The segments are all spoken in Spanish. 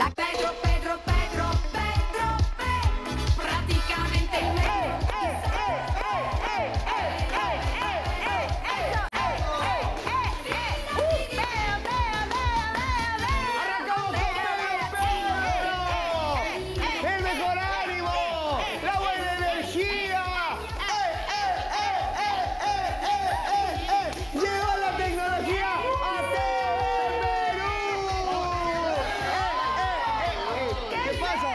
La Pedro, prácticamente ¡Arrancamos con Pedro! ¡El mejor ánimo! ¡La buena energía! ¡Llegó la tecnología a Perú! ¿Qué pasa?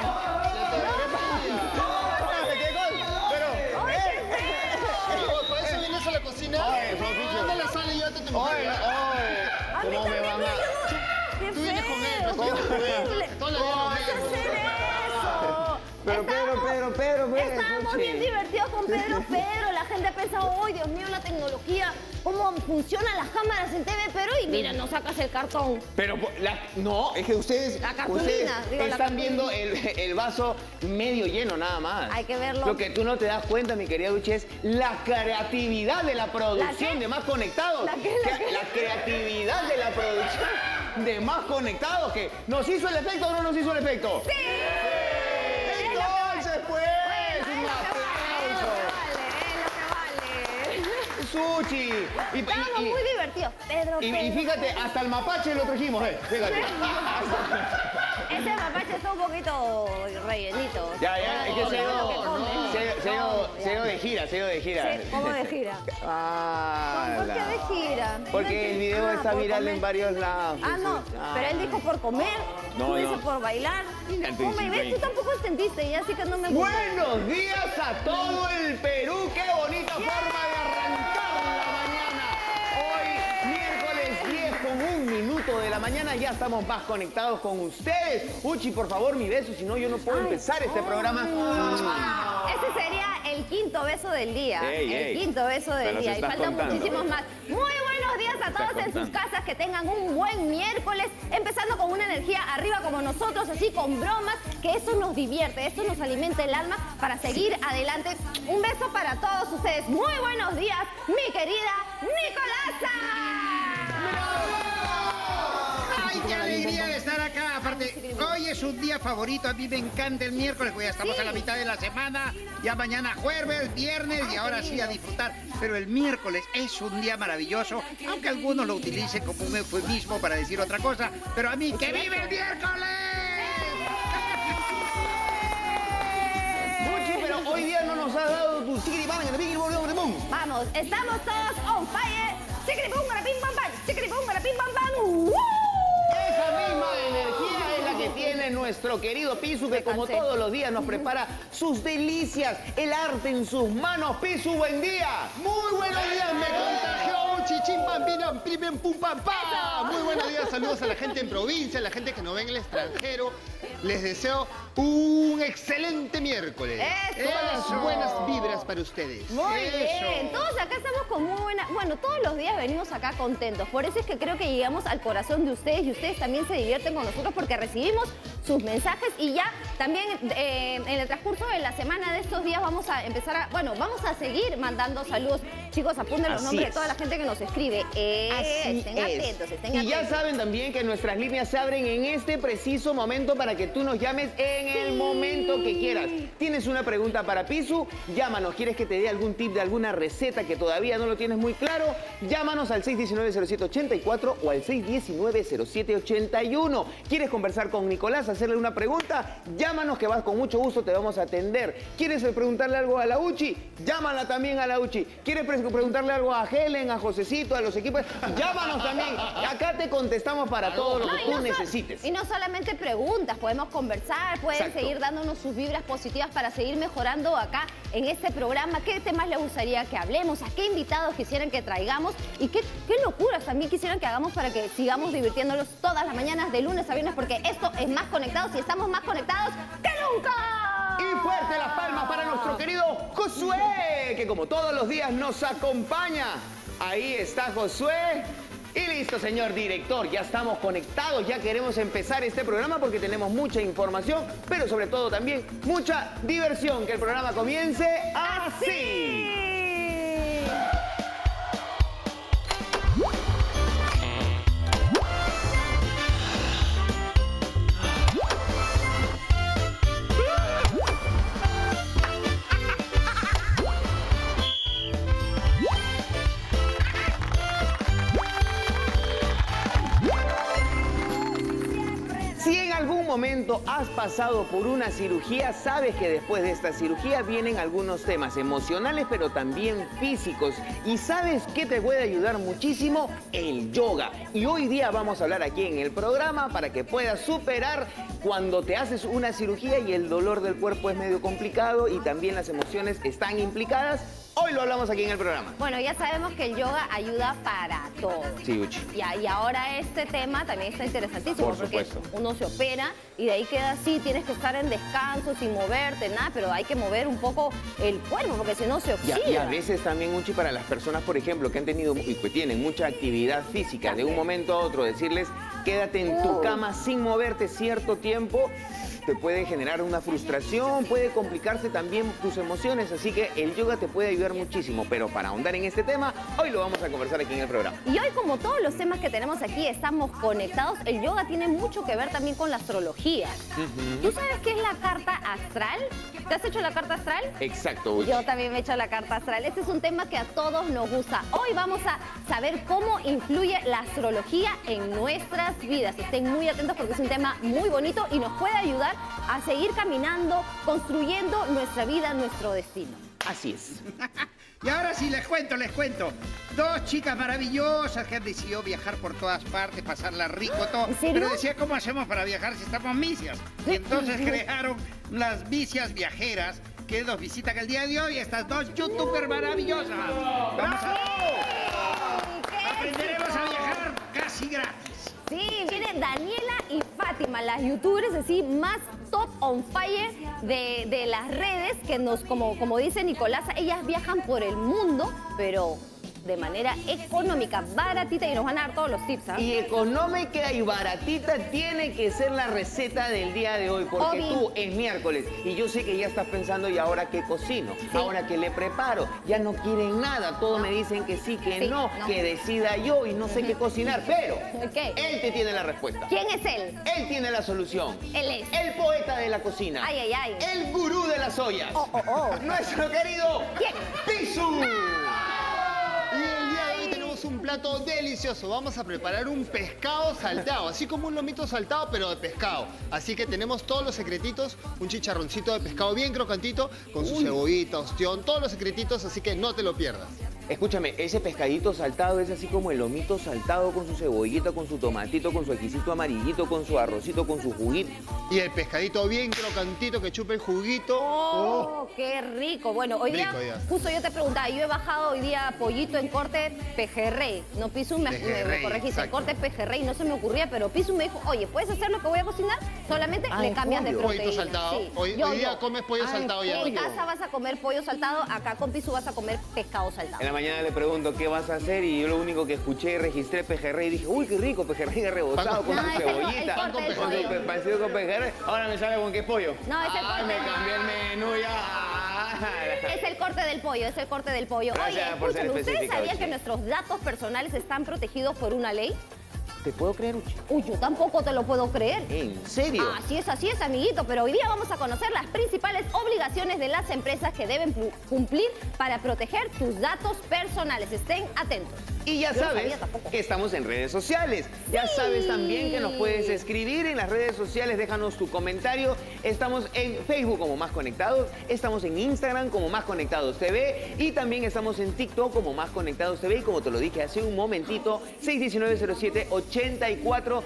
¿Por eso vienes a la cocina? ¿Dónde la sale y yo te tengo? ¿Cómo me van a...? Tú vienes con él, tú vienes con él. Toda la vida lo mismo. Pero Pedro, Estábamos bien divertidos con Pedro. La gente ha pensado, ¡ay, Dios mío, la tecnología! ¿Cómo funcionan las cámaras en TV Perú? Y mira, no sacas el cartón. Pero no, es que ustedes, La cartulina, digo, la están cartulina. viendo el vaso medio lleno nada más. Hay que verlo. Lo que tú no te das cuenta, mi querida Uchi, es la creatividad de la ¿La producción qué? de Más Conectados. ¿La qué? La creatividad de la producción de Más Conectados. Que ¿nos hizo el efecto o no nos hizo el efecto? ¡Sí! Entonces, pues, un aplauso. Sushi. Estábamos muy divertidos. Pedro. Y fíjate, hasta el mapache lo trajimos, fíjate. Ese mapache está un poquito rellenito. Ya, es que se ha ido de gira. Sí, ¿cómo de gira? ¿Por qué de gira? Porque el video está por viral comer. en varios lados. Ah, no, pero él dijo por comer, tú dices por bailar. Mira, tú Hombre, dices, ves, tú tampoco entendiste, ya así que no me gusta. Buenos días a todo el Perú. Qué bonita forma de arrancar la mañana. Hoy, miércoles 10 con 1 minuto de la mañana, ya estamos más conectados con ustedes. Uchi, por favor, mi beso, si no yo no puedo empezar este programa. Ese sería el quinto beso del día. Ey. Quinto beso Me del los día. Y estás faltan contando. muchísimos más. Muy buenos días a todos en sus casas. Que tengan un buen miércoles. Empezando con una energía arriba como nosotros, así con bromas. Que eso nos divierte, eso nos alimenta el alma para seguir adelante. Un beso para todos ustedes. Muy buenos días, mi querida Nicolasa. ¡Ay, qué alegría de estar acá! Aparte, hoy es un día favorito. A mí me encanta el miércoles, porque ya estamos a la mitad de la semana. Ya mañana jueves, viernes y ahora sí a disfrutar. Pero el miércoles es un día maravilloso, aunque algunos lo utilicen como un eufemismo para decir otra cosa. Pero a mí, ¡que vive el miércoles! Uchi, pero hoy día no nos has dado tu chiquiribán en el Big Boom. Vamos, estamos todos on fire. Chiquiripum, pim pam pam. Chiquiripum, pim pam pam. Esa misma energía es la que tiene nuestro querido Pisu, que como todos los días nos prepara sus delicias, el arte en sus manos. Pisu, buen día. Muy buenos días, me contagió chichín pam pim pim pum pam pam. Muy buenos días, saludos a la gente en provincia, a la gente que nos ve en el extranjero. Les deseo un excelente miércoles. ¡Eso! Todas las buenas vibras para ustedes. Muy Eso. bien, todos acá estamos con muy buena... Bueno, todos los días venimos acá contentos. Por eso es que creo que llegamos al corazón de ustedes y ustedes también se divierten con nosotros porque recibimos sus mensajes y ya también en el transcurso de la semana de estos días vamos a empezar a... Bueno, vamos a seguir mandando saludos. Chicos, apunten los Así nombres es. de toda la gente que nos escribe. Estén atentos, estén Y ya atentos. saben también que nuestras líneas se abren en este preciso momento para que tú nos llames en el momento que quieras. ¿Tienes una pregunta para Pisu? Llámanos. ¿Quieres que te dé algún tip de alguna receta que todavía no lo tienes muy claro? Llámanos al 619-0784 o al 619-0781. ¿Quieres conversar con Nicolás, hacerle una pregunta? Llámanos que vas con mucho gusto, te vamos a atender. ¿Quieres preguntarle algo a la Uchi? Llámala también a la Uchi. ¿Quieres preguntarle algo a Helen, a Josecito, a los equipos? Llámanos también. Acá te contestamos para todo lo que y tú no necesites. Y no solamente preguntas, podemos conversar, pueden Exacto. seguir dándonos sus vibras positivas para seguir mejorando acá en este programa. ¿Qué temas les gustaría que hablemos? ¿A qué invitados quisieran que traigamos? ¿Y qué locuras también quisieran que hagamos para que sigamos divirtiéndolos todas las mañanas de lunes a viernes? Porque esto es Más Conectados y estamos más conectados que nunca. Y fuerte las palmas para nuestro querido Josué, que como todos los días nos acompaña. Ahí está Josué. Y listo, señor director, ya estamos conectados, ya queremos empezar este programa porque tenemos mucha información, pero sobre todo también mucha diversión. Que el programa comience así. Si en algún momento has pasado por una cirugía, sabes que después de esta cirugía vienen algunos temas emocionales, pero también físicos. ¿Y sabes qué te puede ayudar muchísimo? El yoga. Y hoy día vamos a hablar aquí en el programa para que puedas superar cuando te haces una cirugía y el dolor del cuerpo es medio complicado y también las emociones están implicadas. Hoy lo hablamos aquí en el programa. Bueno, ya sabemos que el yoga ayuda para todo. Sí, Uchi. Y ahora este tema también está interesantísimo. Por supuesto. Porque uno se opera y de ahí queda así, tienes que estar en descanso, sin moverte, nada, pero hay que mover un poco el cuerpo porque si no se oxida. Y a veces también, Uchi, para las personas, por ejemplo, que han tenido y que tienen mucha actividad física, de un momento a otro decirles, quédate en tu cama sin moverte cierto tiempo, te puede generar una frustración, puede complicarse también tus emociones, así que el yoga te puede ayudar muchísimo, pero para ahondar en este tema, hoy lo vamos a conversar aquí en el programa. Y hoy, como todos los temas que tenemos aquí estamos conectados, el yoga tiene mucho que ver también con la astrología. ¿Tú sabes qué es la carta astral? ¿Te has hecho la carta astral? Exacto, Uchi. Yo también me he hecho la carta astral. Este es un tema que a todos nos gusta. Hoy vamos a saber cómo influye la astrología en nuestras vidas. Estén muy atentos porque es un tema muy bonito y nos puede ayudar a seguir caminando, construyendo nuestra vida, nuestro destino. Así es. Y ahora sí, les cuento. Dos chicas maravillosas que han decidido viajar por todas partes, pasarla rico, todo. ¿En serio? Pero decía, ¿cómo hacemos para viajar si estamos misias? Y entonces crearon las vicias viajeras que nos visitan el día de hoy, estas dos youtubers maravillosas. Vamos aprenderemos a viajar casi gratis. Sí, viene Daniela y Fátima, las youtubers así más top on fire de las redes, que nos, como dice Nicolás, ellas viajan por el mundo, pero de manera económica, baratita, y nos van a dar todos los tips, ¿ah? Y económica y baratita tiene que ser la receta del día de hoy, porque Obvio. tú es miércoles y yo sé que ya estás pensando, ¿y ahora qué cocino? Sí. ¿Ahora qué le preparo? Ya no quieren nada, todos me dicen que sí, que no, que decida yo y no sé qué cocinar, pero ¿Qué? él te tiene la respuesta. ¿Quién es él? Él tiene la solución. Él es. El poeta de la cocina. Ay, ay, ay. El gurú de las ollas. Oh. Nuestro querido ¿Quién? Pisu. Y el día de hoy tenemos un plato delicioso. Vamos a preparar un pescado saltado, así como un lomito saltado, pero de pescado. Así que tenemos todos los secretitos, un chicharroncito de pescado bien crocantito, con su cebollita, ostión, todos los secretitos, así que no te lo pierdas. Escúchame, ese pescadito saltado es así como el lomito saltado con su cebollita, con su tomatito, con su exquisito amarillito, con su arrocito, con su juguito. Y el pescadito bien crocantito que chupe el juguito. Oh, qué rico. Bueno, hoy día, Rico ya. justo yo te preguntaba, yo he bajado hoy día pollito en corte pejerrey. No, Pisu me Pejerrey, corregiste, en exacto. corte pejerrey, no se me ocurría, pero Pisu me dijo, oye, ¿puedes hacer lo que voy a cocinar? Solamente le ¿en cambias de pollo? proteína. Pollito saltado. Sí. Hoy día comes pollo saltado ya. En casa vas a comer pollo saltado, acá con Pisu vas a comer pescado saltado. En la mañana le pregunto qué vas a hacer y yo lo único que escuché, registré pejerrey y dije, uy, qué rico, pejerrey rebozado con No, su es el cebollita, corte del con su pollo. parecido con pejerrey. Ahora me sabe con qué pollo. No, es el Ay, corte. me cambié el menú ya. Es el corte del pollo, es el corte del pollo. Gracias Oye, por ser escúchame, ¿ustedes específica, sabían Uchi. que nuestros datos personales están protegidos por una ley? ¿Te puedo creer, Uchi? Uy, yo tampoco te lo puedo creer. ¿En serio? Así es, amiguito, pero hoy día vamos a conocer las principales obligaciones de las empresas que deben cumplir para proteger tus datos personales. Estén atentos. Y ya Yo no sabes sabía tampoco. que estamos en redes sociales. Ya sabes también que nos puedes escribir en las redes sociales. Déjanos tu comentario. Estamos en Facebook como Más Conectados. Estamos en Instagram como Más Conectados TV. Y también estamos en TikTok como Más Conectados TV. Y como te lo dije hace un momentito, 619-07-84,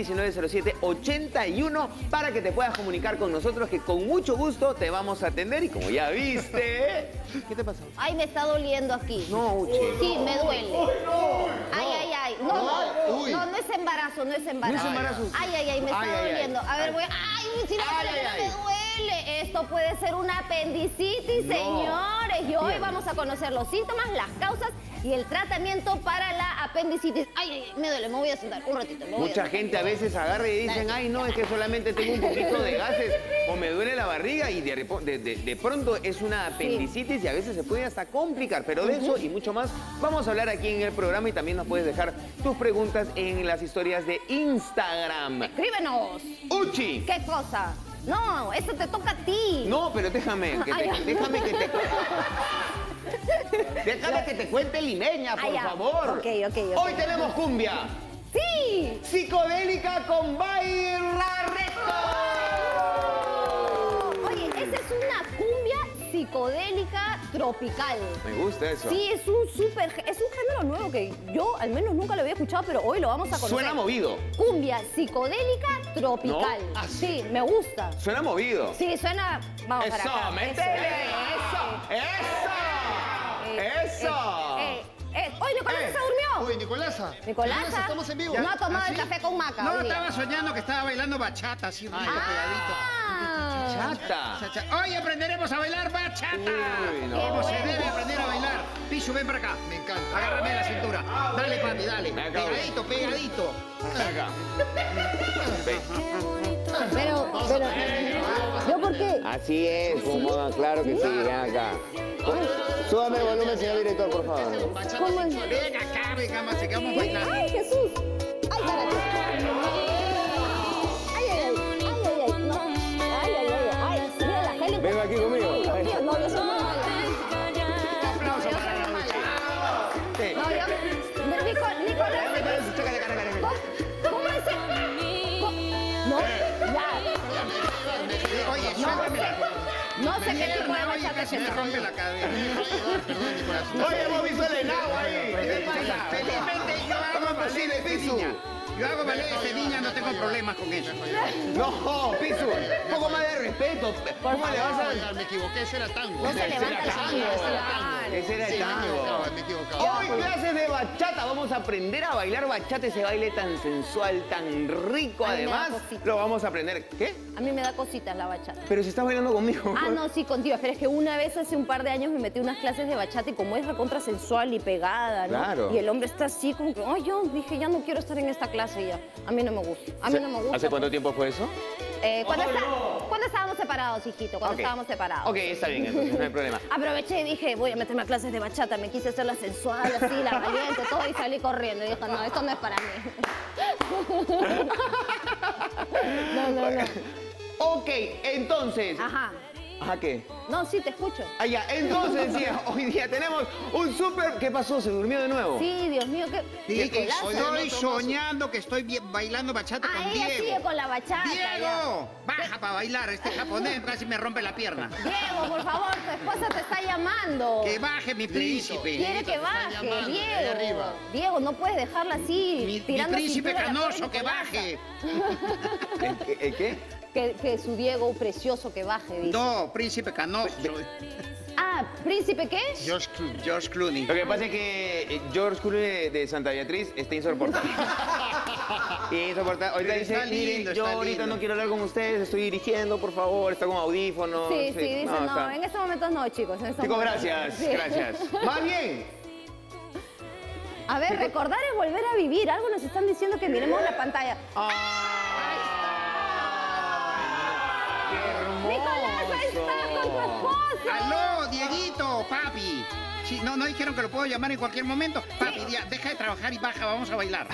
619-07-81, para que te puedas comunicar con nosotros, que con mucho gusto te vamos a atender. Y como ya viste... ¿Qué te pasó? Ay, me está doliendo aquí. No, Uchi. Sí, me duele. Ay. No es embarazo, no es embarazo. No es embarazo. Ay, me está doliendo. A ver, voy. Ay, si no, Ay, no ay. me duele. Esto puede ser una apendicitis, No. señores. Y hoy Dígame. vamos a conocer los síntomas, las causas y el tratamiento para la apendicitis. Ay, me duele, me voy a sentar un ratito. Mucha gente a veces agarra y dicen, ay, no, es que solamente tengo un poquito de gases o me duele la barriga y de pronto es una apendicitis y a veces se puede hasta complicar. Pero de eso y mucho más vamos a hablar aquí en el programa y también nos puedes dejar tus preguntas en las historias de Instagram. Escríbenos. Uchi. ¿Qué cosa? No, esto te toca a ti. No, pero déjame que te cuente Limeña, por Ah, ya. favor. Ok. Hoy tenemos cumbia. Sí. Psicodélica con bailar tropical. Me gusta eso. Sí, es un género nuevo que yo al menos nunca lo había escuchado, pero hoy lo vamos a conocer. Suena movido. Cumbia psicodélica tropical. ¿No? Ah, sí, me gusta. Suena movido. Sí, suena... Vamos para acá. Eso, métele. Eso. Oye, Nicolás se durmió. Oye, Nicolasa. Nicolasa, estamos en vivo. no ha tomado ¿Ah, el sí? café con maca. No, hoy día. estaba soñando que estaba bailando bachata, así rico, pegadito. Chata. Hoy aprenderemos a bailar bachata. Uy, no. Como se Qué bueno. debe aprender a bailar. Pichu, ven para acá. Me encanta. Agárrame la cintura. Dale, papi, dale. Ven acá, Pegadito, pegadito. Ven acá. Ven. Pero, ¿yo por qué? Así es, como claro que sí, ven acá. Súbame el volumen, señor director, por favor. ¿Cómo es? Ven acá, venga, más, que vamos bailando. ¡Ay, Jesús! ¡Ay, carajo! ¡Ay, ay, ay! ¡Ay, ay, ay! No. ¡Ay, ay, ay! ¡Ay! Mira la Helen. Venga aquí conmigo. Ay, Dios mío, no, yo soy muy mala. Aplauso para la lucha. No, yo... Nicolás... ¿Cómo es eso? No, ya. Oye, suéltame la... No sé qué tipo de Oye, bachata es casi me esa. rompe la cadera. Perdón, Nicolás. Oye, hemos visto el helado ahí. ¿Qué pasa? Felizmente yo hago ballet de niña. Yo hago ballet de niña, no tengo problemas con eso. No, Pisu, un poco más de respeto. ¿Cómo le vas a...? Me equivoqué, ese era tango. No se levanta el tango. Ese era el Sí, me tango. equivocaba, me equivocaba. Hoy clases de bachata, vamos a aprender a bailar bachata, ese baile tan sensual, tan rico. A mí me da Además, cosita. lo vamos a aprender. ¿Qué? A mí me da cositas la bachata. Pero si estás bailando conmigo. Ah, no, sí, contigo. Pero es que una vez hace un par de años me metí unas clases de bachata y como es recontra sensual y pegada, ¿no? Claro. Y el hombre está así como que, ay, yo dije, ya no quiero estar en esta clase ya. A mí no me gusta. A mí no me gusta. ¿Hace cuánto tiempo fue eso? Cuando estábamos separados, hijito, cuando Ok. estábamos separados. Ok, está bien, entonces no hay problema. Aproveché y dije, voy a meterme a clases de bachata. Me quise hacer la sensual, así, la valiente, todo, y salí corriendo. Y dije, no, esto no es para mí. No. Ok, entonces... Ajá. ¿Ajá qué? No, sí, te escucho. Ah, ya, entonces, sí, hoy día tenemos un súper... ¿Qué pasó? ¿Se durmió de nuevo? Sí, Dios mío, qué... Sí, Nicolás. estoy soñando que estoy bailando bachata Ah, con ella Diego. sigue con la bachata. ya. ¡Diego! Baja para bailar. Este japonés casi me rompe la pierna. Diego, por favor, tu esposa te está llamando. Que baje mi príncipe. Quiere que baje, llamando, ahí Diego. arriba. Diego, no puedes dejarla así, Mi tirando príncipe cintura a la canoso, pobre que Nicolasa. baje. ¿El qué? Que su Diego precioso que baje, dice. No, príncipe canoso. Ah, ¿príncipe qué? George Clooney. Lo que pasa es que George Clooney de Santa Beatriz está insoportable. Insoportable. Ahorita Pero dice, está lindo, miren, yo está ahorita lindo. no quiero hablar con ustedes, estoy dirigiendo, por favor, está con audífonos. Sí, dice, no, está- en estos momentos no, chicos. En estos Chicos, momentos no. gracias, Sí. gracias. Más bien, A ver, recordar es volver a vivir. Algo nos están diciendo que miremos la pantalla. ¡qué hermoso! Nicolás, ahí estás con tu esposa. ¡Aló, Dieguito, papi! Sí, no dijeron que lo puedo llamar en cualquier momento. Papi, deja de trabajar y baja, vamos a bailar.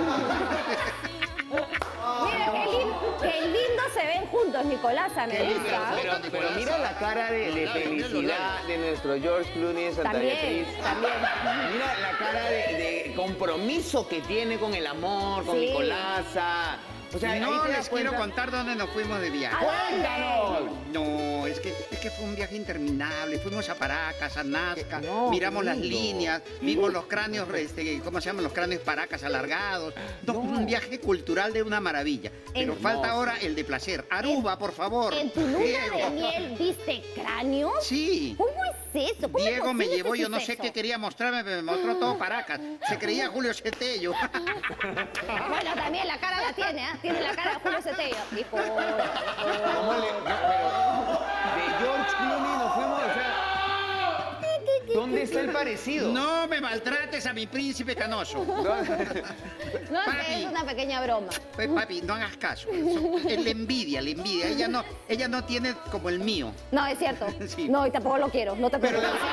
Mira, qué lindo se ven juntos, Nicolás, me gusta. Pero mira la cara de felicidad de nuestro George Clooney de Santa También, Beatriz. también. Mira la cara de compromiso que tiene con el amor, con Sí. Nicolasa. O sea, ahí No te das les quiero cuenta. contar dónde nos fuimos de viaje. ¡Cuéntanos! No, es que fue un viaje interminable. Fuimos a Paracas, a Nazca, No, miramos qué las lindo. líneas, vimos los cráneos, ¿cómo se llaman? Los cráneos Paracas alargados. No, un viaje cultural de una maravilla. Pero Hermoso. falta ahora el de placer. Aruba, por favor. ¿En tu luna de Diego. miel viste cráneos? Sí. ¿Cómo es eso? ¿Cómo es Diego me posible llevó, que yo no hiciste sé qué eso? quería mostrarme, pero me mostró todo Paracas. Se creía Julio Cetello. Bueno, también la cara la tiene, ¿eh? Tiene la cara de Julio Cetello. Dijo, ¿Cómo le- no, pero de George Clooney nos fuimos, o sea, ¿dónde está el parecido? No me maltrates a mi príncipe canoso. no, Papi. es una pequeña broma. Pues, papi, no hagas caso. Es la envidia, la envidia. Ella no tiene como el mío. No, es cierto. Sí. No, y tampoco lo quiero, no te Pero, preocupes.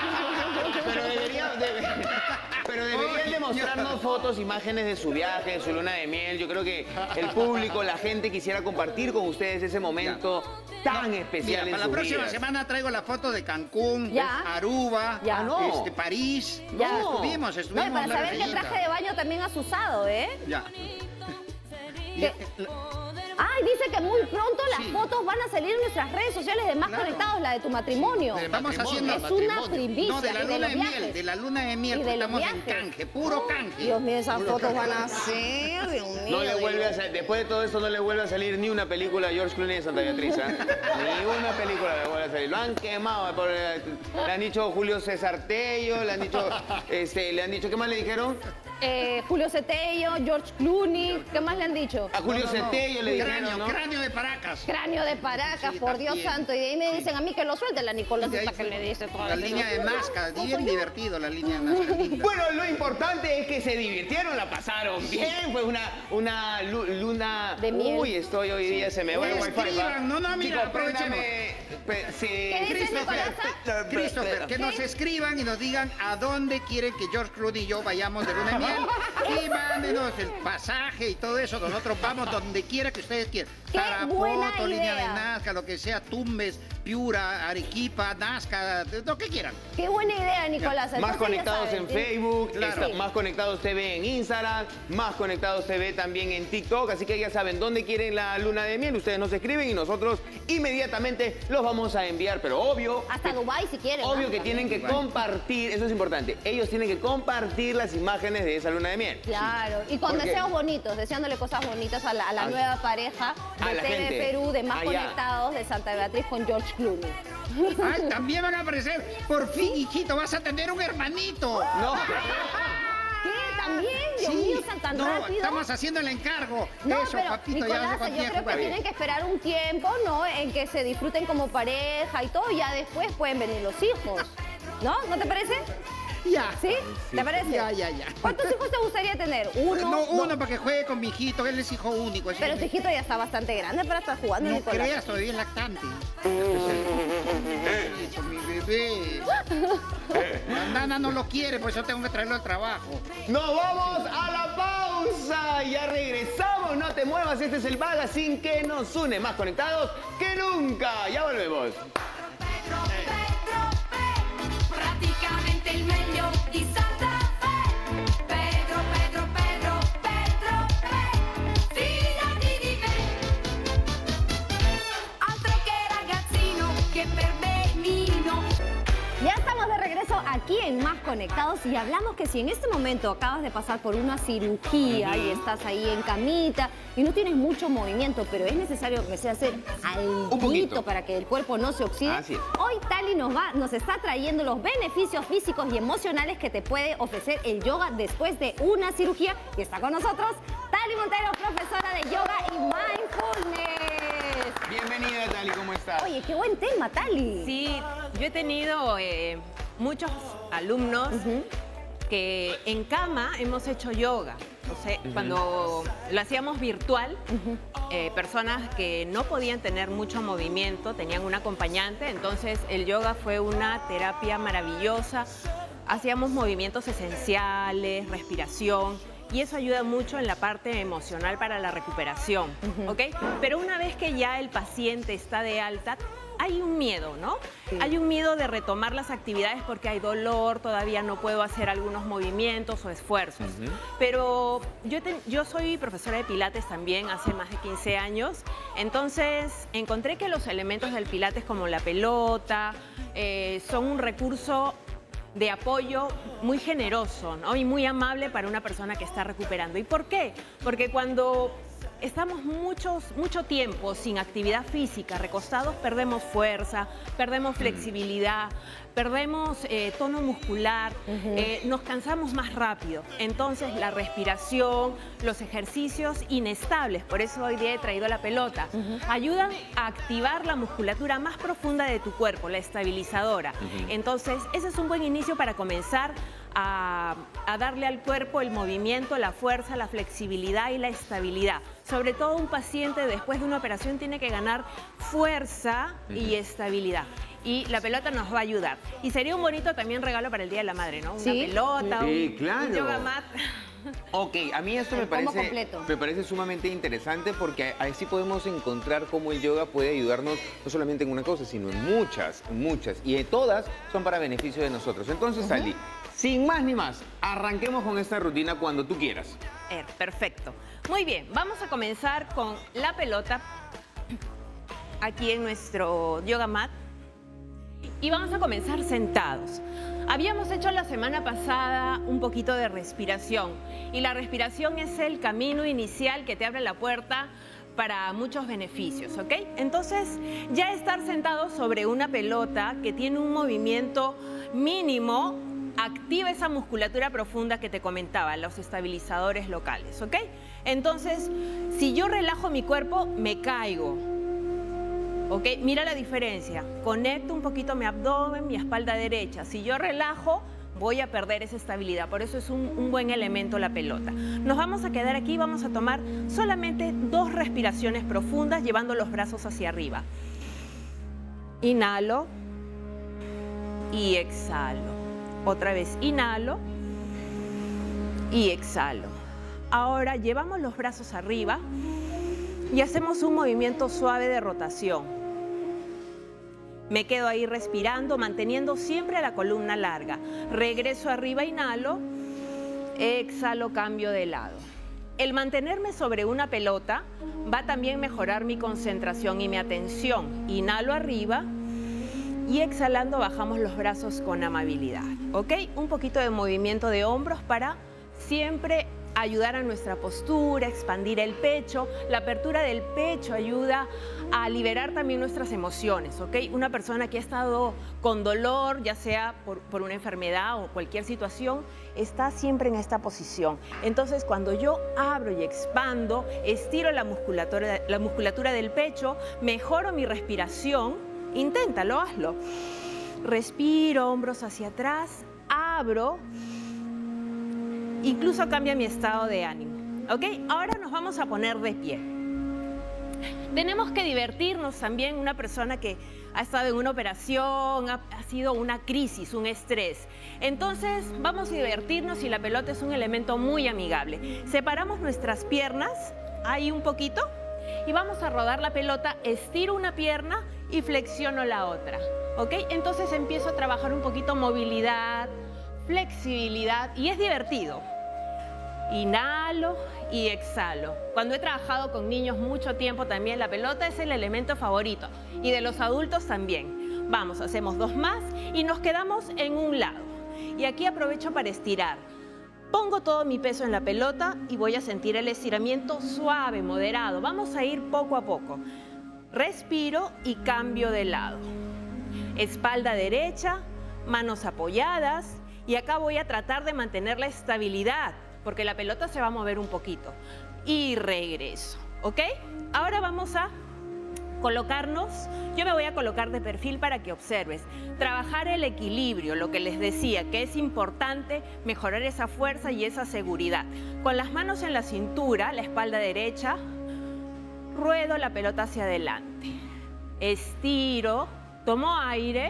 pero deberían de mostrarnos fotos, imágenes de su viaje, de su luna de miel. Yo creo que el público, la gente quisiera compartir con ustedes ese momento tan especial Mira, en para la sus próxima vidas. semana traigo la foto de Cancún, Ya. Aruba, Ya. No. París. Ya. No, estuvimos No, y para en la saber qué reseñita. traje de baño también has usado, ¿eh? Ya. ¿Qué? Ay, dice que muy pronto las las fotos van a salir en nuestras redes sociales de Más Conectados, la de tu matrimonio. Estamos haciendo Es una primicia. No, de la y de luna los de miel, viajes. de la luna de miel, Y de porque los estamos viajes. en canje, puro canje. Dios mío, esas fotos van a ser, Dios mío. No le vuelve a Dios. después de todo esto no le vuelve a salir ni una película de George Clooney de Santa Beatriz, ¿eh? Ni una película le vuelve a salir. Lo han quemado. Le han dicho Julio César Tello, le han dicho, ¿qué más le dijeron? Julio Cetello, George Clooney, ¿qué más le han dicho? A Julio Cetello le dijeron, Cráneo, ¿no? cráneo de Paracas. Cráneo de Paracas, Sí, por Dios también. santo. Y de ahí me dicen a mí que lo suelte la Nicolás, De ahí hasta que le dice todo la eso. línea de Nazca, bien divertido la línea de Nazca. linda. Bueno, lo importante es que se divirtieron, la pasaron bien. Fue una luna... De miel. Uy, estoy hoy día, se me va el wifi. Escriban, no, mira, Chicos, aprovechemos. sí. ¿Qué dices, Nicolás? Christopher, que nos escriban y nos digan a dónde quieren que George Clooney y yo vayamos de luna de miel. Y mándenos el pasaje y todo eso. Nosotros vamos donde quiera que ustedes quieran. ¡Qué buena Tarapoto, línea de idea! Nazca, lo que sea, Tumbes, Piura, Arequipa, Nazca, lo que quieran. Qué buena idea, Nicolás. Más Entonces, conectados ya en saben, Facebook, Claro. Más Conectados TV en Instagram, Más Conectados TV también en TikTok, así que ya saben dónde quieren la luna de miel, ustedes nos escriben y nosotros inmediatamente los vamos a enviar, pero obvio... Hasta Dubái si quieren. Obvio ¿no? que tienen que compartir, eso es importante, ellos tienen que compartir las imágenes de esa luna de miel. Claro, y con Porque- deseos bonitos, deseándole cosas bonitas a la nueva pareja a de la TV gente. Perú, de Más Allá. Conectados, de Santa Beatriz con George Clooney. Ay, también van a aparecer. Por fin, hijito, vas a tener un hermanito. No, ¿Qué? ¿También? Dios mío, tan no, rápido. estamos haciendo el encargo. No, Eso, pero papito, Nicolás, ya yo cuando creo que jugar. tienen que esperar un tiempo, ¿no? En que se disfruten como pareja y todo, y ya después pueden venir los hijos. ¿No? ¿No te parece? Ya. ¿Sí? ¿Te parece? Ya. ¿Cuántos hijos te gustaría tener? ¿Uno? No, dos? uno para que juegue con mi hijito, él es hijo único. así Pero que- tu hijito ya está bastante grande para estar jugando, No Nicolás. creas, todavía es lactante. Hijo, mi bebé. La nana no lo quiere, por eso tengo que traerlo al trabajo. nos vamos a la pausa, ya regresamos, no te muevas, este es el magazine que nos une, más conectados que nunca, ya volvemos. Praticamente il meglio di Santa Fe. Pedro, fidati di me. Altro che ragazzino, che per benino. Ya estamos de regreso aquí en Más Conectados y hablamos que si en este momento acabas de pasar por una cirugía y estás ahí en camita y no tienes mucho movimiento, pero es necesario que se hacer poquito. alguito para que el cuerpo no se oxide, Así es. hoy Tali nos está trayendo los beneficios físicos y emocionales que te puede ofrecer el yoga después de una cirugía. Y está con nosotros Tali Montero, profesora de yoga y mindfulness. Bienvenida, Tali, ¿cómo estás? Oye, qué buen tema, Tali. Sí, yo he tenido muchos alumnos que en cama hemos hecho yoga. O sea, cuando lo hacíamos virtual, personas que no podían tener mucho movimiento, tenían un acompañante, entonces el yoga fue una terapia maravillosa. Hacíamos movimientos esenciales, respiración, y eso ayuda mucho en la parte emocional para la recuperación, ¿ok? Pero una vez que ya el paciente está de alta, hay un miedo, ¿no? Sí. Hay un miedo de retomar las actividades porque hay dolor, todavía no puedo hacer algunos movimientos o esfuerzos. Pero yo soy profesora de Pilates también hace más de 15 años, entonces encontré que los elementos del Pilates como la pelota son un recurso de apoyo muy generoso, ¿no? Y muy amable para una persona que está recuperando. ¿Y por qué? Porque cuando estamos mucho tiempo sin actividad física, recostados, perdemos fuerza, perdemos flexibilidad, perdemos tono muscular, nos cansamos más rápido. Entonces, la respiración, los ejercicios inestables, por eso hoy día he traído la pelota, ayudan a activar la musculatura más profunda de tu cuerpo, la estabilizadora. Entonces, ese es un buen inicio para comenzar a darle al cuerpo el movimiento, la fuerza, la flexibilidad y la estabilidad. Sobre todo un paciente después de una operación tiene que ganar fuerza y estabilidad. Y la pelota nos va a ayudar. Y sería un bonito también regalo para el Día de la Madre, ¿no? Una Sí. pelota, Sí, un claro. yoga mat. Ok, a mí esto El combo completo. me parece sumamente interesante porque así podemos encontrar cómo el yoga puede ayudarnos no solamente en una cosa, sino en muchas. Y todas son para beneficio de nosotros. Entonces, Tali, sin más ni más, arranquemos con esta rutina cuando tú quieras. Perfecto. Muy bien, vamos a comenzar con la pelota. aquí en nuestro yoga mat y vamos a comenzar sentados. Habíamos hecho la semana pasada un poquito de respiración y la respiración es el camino inicial que te abre la puerta para muchos beneficios, ¿ok? Entonces, ya estar sentado sobre una pelota que tiene un movimiento mínimo activa esa musculatura profunda que te comentaba, los estabilizadores locales, ¿ok? Entonces, si yo relajo mi cuerpo, me caigo, ¿ok? Mira la diferencia. Conecto un poquito mi abdomen, mi espalda derecha. Si yo relajo, voy a perder esa estabilidad. Por eso es un buen elemento la pelota. Nos vamos a quedar aquí, vamos a tomar solamente 2 respiraciones profundas, llevando los brazos hacia arriba. Inhalo y exhalo. Otra vez, inhalo y exhalo. Ahora llevamos los brazos arriba y hacemos un movimiento suave de rotación. Me quedo ahí respirando, manteniendo siempre la columna larga. Regreso arriba, inhalo, exhalo, cambio de lado. El mantenerme sobre una pelota va a también mejorar mi concentración y mi atención. Inhalo arriba y exhalando bajamos los brazos con amabilidad, ¿ok? Un poquito de movimiento de hombros para siempre ayudar a nuestra postura, expandir el pecho. La apertura del pecho ayuda a liberar también nuestras emociones, ¿ok? Una persona que ha estado con dolor, ya sea por una enfermedad o cualquier situación, está siempre en esta posición. Entonces, cuando yo abro y expando, estiro la musculatura del pecho, mejoro mi respiración. Inténtalo, hazlo. Respiro, hombros hacia atrás, abro. Incluso cambia mi estado de ánimo, ¿ok? Ahora nos vamos a poner de pie. Tenemos que divertirnos también. Una persona que ha estado en una operación, ha sido una crisis, un estrés. Entonces vamos a divertirnos y la pelota es un elemento muy amigable. Separamos nuestras piernas, ahí un poquito, y vamos a rodar la pelota, estiro una pierna y flexiono la otra, ¿ok? Entonces empiezo a trabajar un poquito movilidad, flexibilidad y es divertido. Inhalo y exhalo. Cuando he trabajado con niños mucho tiempo también, la pelota es el elemento favorito y de los adultos también. Vamos, hacemos 2 más y nos quedamos en un lado. Y aquí aprovecho para estirar. Pongo todo mi peso en la pelota y voy a sentir el estiramiento suave, moderado. Vamos a ir poco a poco. Respiro y cambio de lado. Espalda derecha, manos apoyadas y acá voy a tratar de mantener la estabilidad porque la pelota se va a mover un poquito. Y regreso, ¿ok? Ahora vamos a colocarnos, yo me voy a colocar de perfil para que observes. Trabajar el equilibrio, lo que les decía, que es importante mejorar esa fuerza y esa seguridad. Con las manos en la cintura, la espalda derecha, ruedo la pelota hacia adelante. Estiro, tomo aire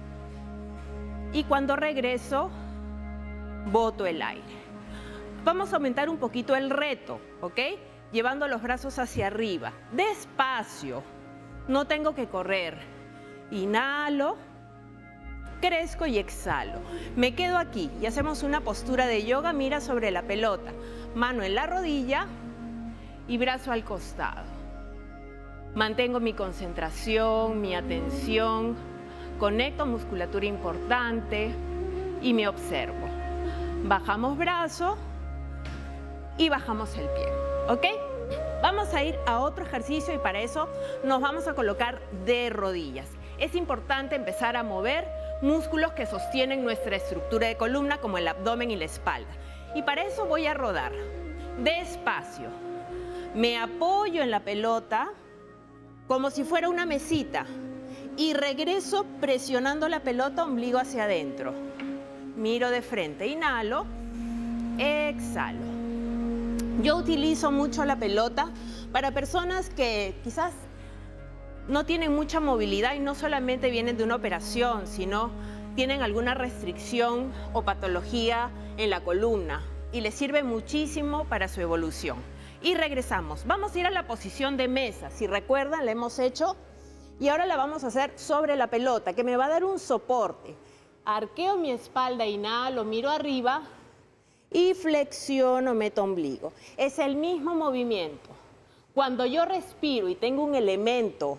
y cuando regreso, boto el aire. Vamos a aumentar un poquito el reto, ¿ok? Llevando los brazos hacia arriba, despacio. No tengo que correr. Inhalo, crezco y exhalo. Me quedo aquí y hacemos una postura de yoga, mira sobre la pelota. Mano en la rodilla y brazo al costado. Mantengo mi concentración, mi atención. Conecto musculatura importante y me observo. Bajamos brazo y bajamos el pie, ¿ok? Vamos a ir a otro ejercicio y para eso nos vamos a colocar de rodillas. Es importante empezar a mover músculos que sostienen nuestra estructura de columna como el abdomen y la espalda. Y para eso voy a rodar despacio. Me apoyo en la pelota como si fuera una mesita y regreso presionando la pelota ombligo hacia adentro. Miro de frente, inhalo, exhalo. Yo utilizo mucho la pelota para personas que quizás no tienen mucha movilidad y no solamente vienen de una operación, sino tienen alguna restricción o patología en la columna y les sirve muchísimo para su evolución. Y regresamos. Vamos a ir a la posición de mesa. Si recuerdan, la hemos hecho y ahora la vamos a hacer sobre la pelota, que me va a dar un soporte. Arqueo mi espalda, inhalo, miro arriba y flexiono, meto ombligo. Es el mismo movimiento. Cuando yo respiro y tengo un elemento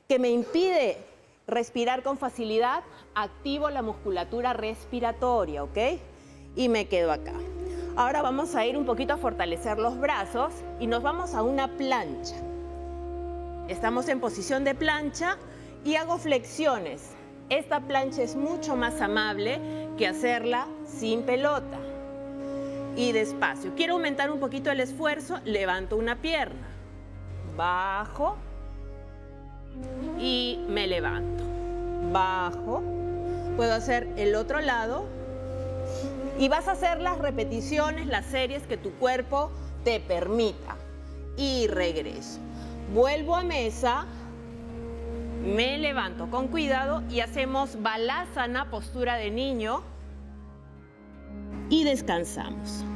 que me impide respirar con facilidad, activo la musculatura respiratoria, ¿ok? Y me quedo acá. Ahora vamos a ir un poquito a fortalecer los brazos y nos vamos a una plancha. Estamos en posición de plancha y hago flexiones. Esta plancha es mucho más amable que hacerla sin pelota. Y despacio. Quiero aumentar un poquito el esfuerzo, levanto una pierna. Bajo y me levanto. Bajo. Puedo hacer el otro lado. Y vas a hacer las repeticiones, las series que tu cuerpo te permita. Y regreso. Vuelvo a mesa. Me levanto con cuidado y hacemos Balasana, postura de niño. Y descansamos.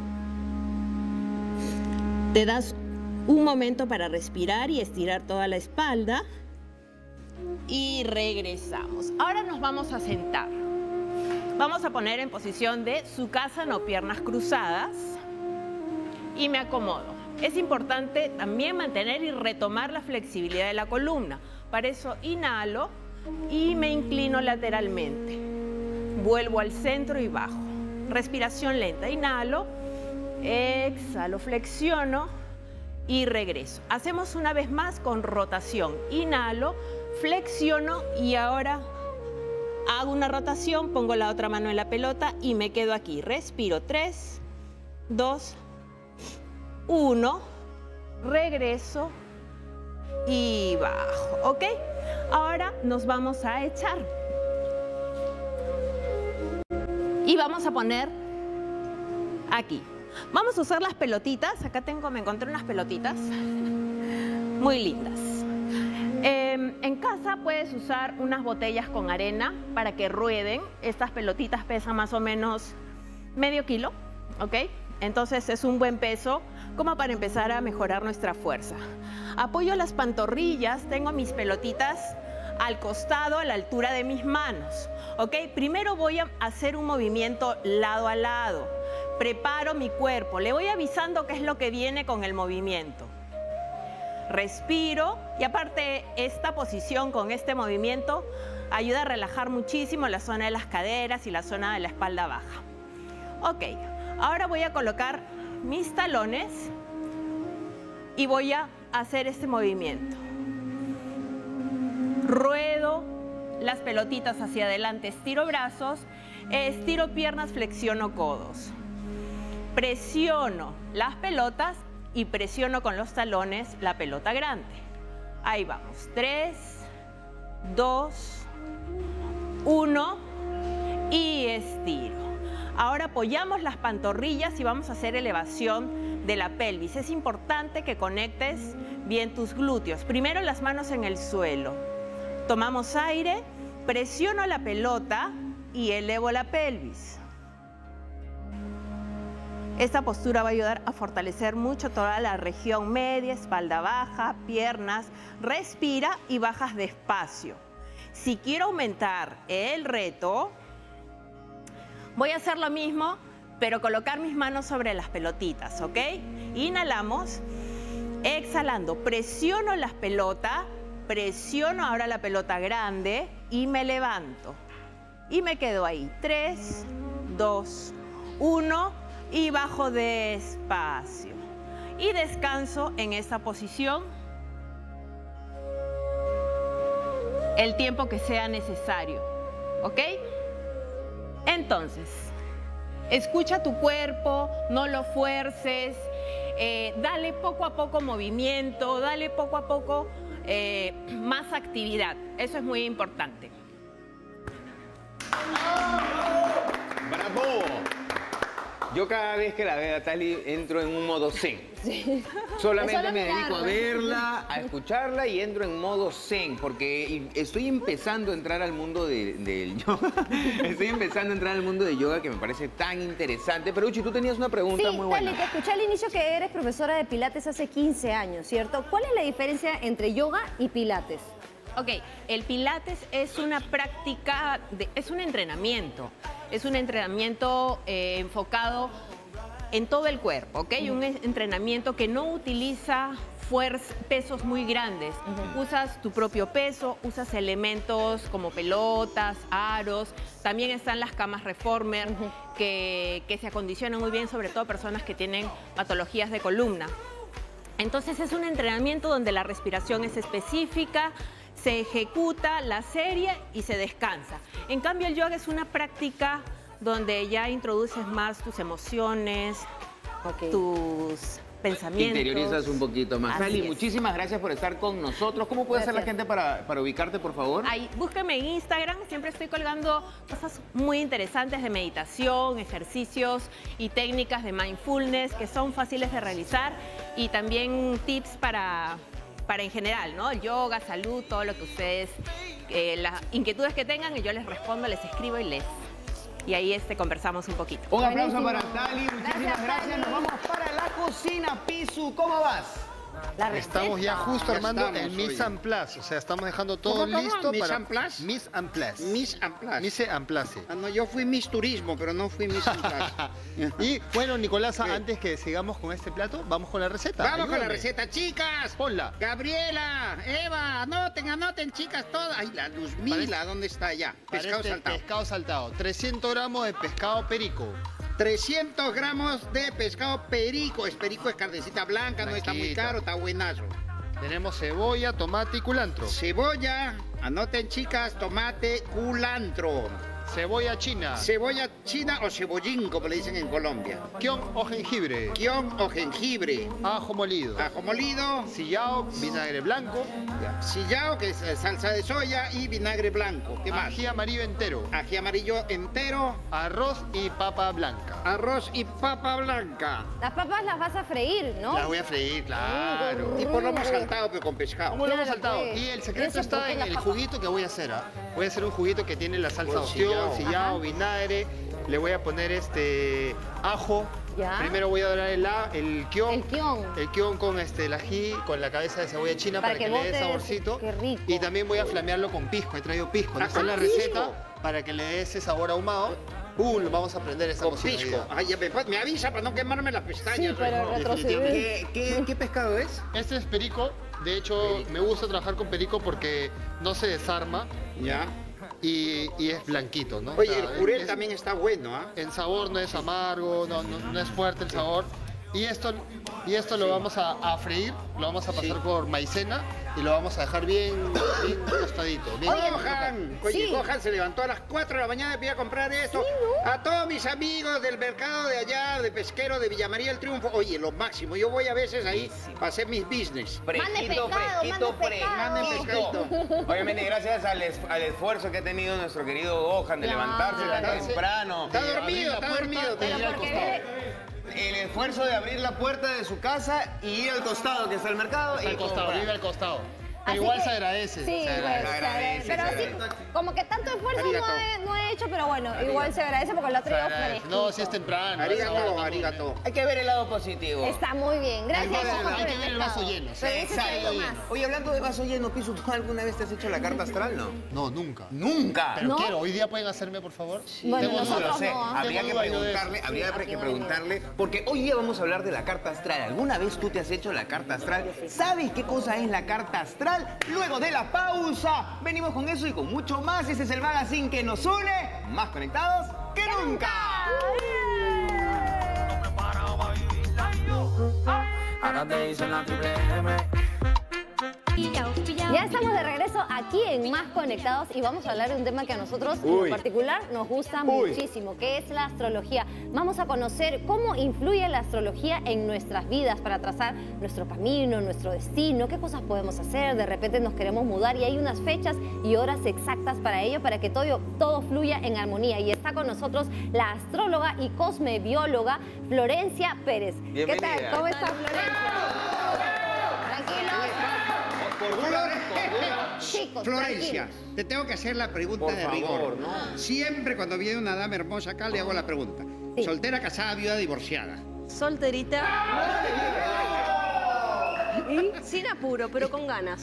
Te das un momento para respirar y estirar toda la espalda. Y regresamos. Ahora nos vamos a sentar. Vamos a poner en posición de Sukhasana o piernas cruzadas. Y me acomodo. Es importante también mantener y retomar la flexibilidad de la columna. Para eso inhalo y me inclino lateralmente. Vuelvo al centro y bajo. Respiración lenta. Inhalo, exhalo, flexiono y regreso. Hacemos una vez más con rotación. Inhalo, flexiono y ahora hago una rotación, pongo la otra mano en la pelota y me quedo aquí. Respiro. 3, 2, 1. Regreso y bajo. ¿Ok? Ahora nos vamos a echar. Y vamos a poner aquí. Vamos a usar las pelotitas. Acá me encontré unas pelotitas muy lindas. En casa puedes usar unas botellas con arena para que rueden. Estas pelotitas pesan más o menos medio kilo, ¿ok? Entonces es un buen peso como para empezar a mejorar nuestra fuerza. Apoyo las pantorrillas, tengo mis pelotitas al costado, a la altura de mis manos, ¿ok? Primero voy a hacer un movimiento lado a lado. Preparo mi cuerpo, le voy avisando qué es lo que viene con el movimiento. Respiro y aparte esta posición con este movimiento ayuda a relajar muchísimo la zona de las caderas y la zona de la espalda baja. Ok, ahora voy a colocar mis talones y voy a hacer este movimiento. Ruedo las pelotitas hacia adelante, estiro brazos, estiro piernas, flexiono codos. Presiono las pelotas y presiono con los talones la pelota grande. Ahí vamos. 3, 2, 1 y estiro. Ahora apoyamos las pantorrillas y vamos a hacer elevación de la pelvis. Es importante que conectes bien tus glúteos. Primero las manos en el suelo. Tomamos aire, presiono la pelota y elevo la pelvis. Esta postura va a ayudar a fortalecer mucho toda la región media, espalda baja, piernas. Respira y bajas despacio. Si quiero aumentar el reto, voy a hacer lo mismo, pero colocar mis manos sobre las pelotitas, ¿ok? Inhalamos, exhalando, presiono las pelotas, presiono ahora la pelota grande y me levanto. Y me quedo ahí. 3, 2, 1 y bajo despacio. Y descanso en esta posición el tiempo que sea necesario, ¿ok? Entonces, escucha tu cuerpo, no lo fuerces, dale poco a poco movimiento, dale poco a poco más actividad. Eso es muy importante. ¡Bravo! Yo cada vez que la veo a Tali entro en un modo zen. Sí. Solamente me dedico a mirarla. verla, a escucharla y entro en modo zen porque estoy empezando a entrar al mundo del yoga. Estoy empezando a entrar al mundo de yoga que me parece tan interesante. Pero Uchi, tú tenías una pregunta muy buena. Tali, te escuché al inicio que eres profesora de Pilates hace 15 años, ¿cierto? ¿Cuál es la diferencia entre yoga y Pilates? Ok, el Pilates es una práctica, es un entrenamiento. Es un entrenamiento enfocado en todo el cuerpo, ¿ok? Un entrenamiento que no utiliza pesos muy grandes. Usas tu propio peso, usas elementos como pelotas, aros. También están las camas reformer que se acondicionan muy bien, sobre todo personas que tienen patologías de columna. Entonces es un entrenamiento donde la respiración es específica, se ejecuta la serie y se descansa. En cambio, el yoga es una práctica donde ya introduces más tus emociones, tus pensamientos. Interiorizas un poquito más. Así Ali, es. muchísimas gracias por estar con nosotros. ¿Cómo puede hacer la gente para ubicarte, por favor? Ahí, búsqueme en Instagram, siempre estoy colgando cosas muy interesantes de meditación, ejercicios y técnicas de mindfulness que son fáciles de realizar y también tips para en general, ¿no? Yoga, salud, todo lo que ustedes, las inquietudes que tengan, y yo les respondo, les escribo y ahí conversamos un poquito. Un aplauso para Buenísimo. Tali, muchísimas Gracias, gracias. Tali. Nos vamos para la cocina. Pisu, ¿cómo vas? La receta. Estamos ya justo Ya armando estamos, el mise oye. en place. O sea, estamos dejando todo ¿Cómo? listo ¿Mise para... en place? Mise en place. Miss and Plus. Mise en place. Ah, no, yo fui Miss Turismo, pero no fui Miss and Plus. Y bueno, Nicolasa, ¿Qué? antes que sigamos con este plato, vamos con la receta. Vamos con la Ayúdame. receta, chicas. Ponla. Gabriela, Eva, anoten, chicas, todas. Ay, la Luzmila, ¿dónde está ya? Para Pescado este saltado. pescado saltado. 300 gramos de pescado perico. 300 gramos de pescado perico. Es perico, es carnecita blanca, no está muy Blanquita. caro, está buenazo. Tenemos cebolla, tomate y culantro. Cebolla, anoten, chicas, tomate, culantro. Cebolla china. Cebolla china o cebollín, como le dicen en Colombia. Kion o jengibre. Guión o jengibre. Ajo molido. Ajo molido. Sillao, vinagre blanco. Sillao, que es salsa de soya, y vinagre blanco. ¿Qué más? Ají amarillo entero. Ají amarillo entero. Arroz y papa blanca. Arroz y papa blanca. Las papas las vas a freír, ¿no? Las voy a freír, claro. Y por lo hemos saltado, pero con pescado. ¿Cómo lo hemos Claro, saltado? pues. Y el secreto Eso está porque en la el papa- juguito que voy a hacer. Voy a hacer un juguito que tiene la salsa Con ostión, sillao. sillao, Ajá. vinagre. Le voy a poner ajo. Ya. Primero voy a dorar el kion. El kion. El kion con el ají, con la cabeza de cebolla china Para para, que que le dé bote saborcito. qué rico. Y también voy a flamearlo con pisco. He traído pisco. No está en la ¿con pisco? receta para que le dé ese sabor ahumado. Lo vamos a aprender esa Con cocina hoy pisco. día. Ay, ya me avisa para no quemarme las pestañas. Sí, pero retroceder. ¿Qué pescado es? Este es perico. De hecho, me gusta trabajar con perico porque no se desarma Ya. y es blanquito, ¿no? Oye, O sea, el jurel es- también está bueno, ¿ah? En sabor no es amargo, no es fuerte el sabor. Y esto lo vamos a freír, lo vamos a pasar por maicena y lo vamos a dejar bien tostadito. Bien Johan, oye, Sí. Johan se levantó a las 4 de la mañana y fui a comprar esto. A todos mis amigos del mercado de allá, de pesquero de Villa María del Triunfo. Oye, lo máximo. Yo voy a veces ahí para hacer mis business. Mande pescado, mande pescado. Manden pescadito. Obviamente, gracias al esfuerzo que ha tenido nuestro querido Gohan de Claro. levantarse tan Levantarse. temprano. Está abrir dormido, la está puerta dormido. y ir al porque costado. El esfuerzo de abrir la puerta de su casa y ir al costado, que está el mercado. Está y al costado, comprar. vive al costado. Así Pero igual que- se agradece. Sí, se pues, agradece. se agradece. Pero se así, agradece. como que tanto esfuerzo Arigato. no he hecho, pero bueno, igual se agradece porque lo ha Se traído agradece. fresquito. No, si es temprano. Arigato, arigato. Hay que ver el lado positivo. Está muy bien. Gracias, Hay que ver- Coco, hay por que ver el vaso pescado. lleno, sí. Pero ese Exacto. traído más. Oye, hablando de vaso lleno, Pisu, ¿tú alguna vez te has hecho la carta astral, no? No, nunca. ¡Nunca! Pero ¿No? quiero, hoy día pueden hacerme, por favor. Bueno, Tengo No dudas. lo nosotros sé, no, ¿ah? habría que Tengo dudas yo de eso. preguntarle, habría aquí que no preguntarle, porque hoy día vamos a hablar de la carta astral. ¿Alguna vez tú te has hecho la carta astral? ¿Sabes qué cosa es la carta astral? Luego de la pausa, venimos con eso y con mucho más. Ese es el magazine que nos une, más conectados que nunca. Ahora te dicen la triple M. Ya estamos de regreso aquí en Más Conectados y vamos a hablar de un tema que a nosotros en lo particular nos gusta muchísimo, que es la astrología. Vamos a conocer cómo influye la astrología en nuestras vidas para trazar nuestro camino, nuestro destino, qué cosas podemos hacer, de repente nos queremos mudar y hay unas fechas y horas exactas para ello, para que todo fluya en armonía. Y está con nosotros la astróloga y cosmebióloga Florencia Pérez. ¿Qué Bienvenida. tal? ¿Cómo estás, Florencia? Tranquilos. Chicos, Florencia, tranquilos. te tengo que hacer la pregunta Por de favor, rigor. ¿no? Siempre cuando viene una dama hermosa acá le hago la pregunta. Sí. ¿Soltera, casada, viuda, divorciada? Solterita. Sin apuro, pero con ganas.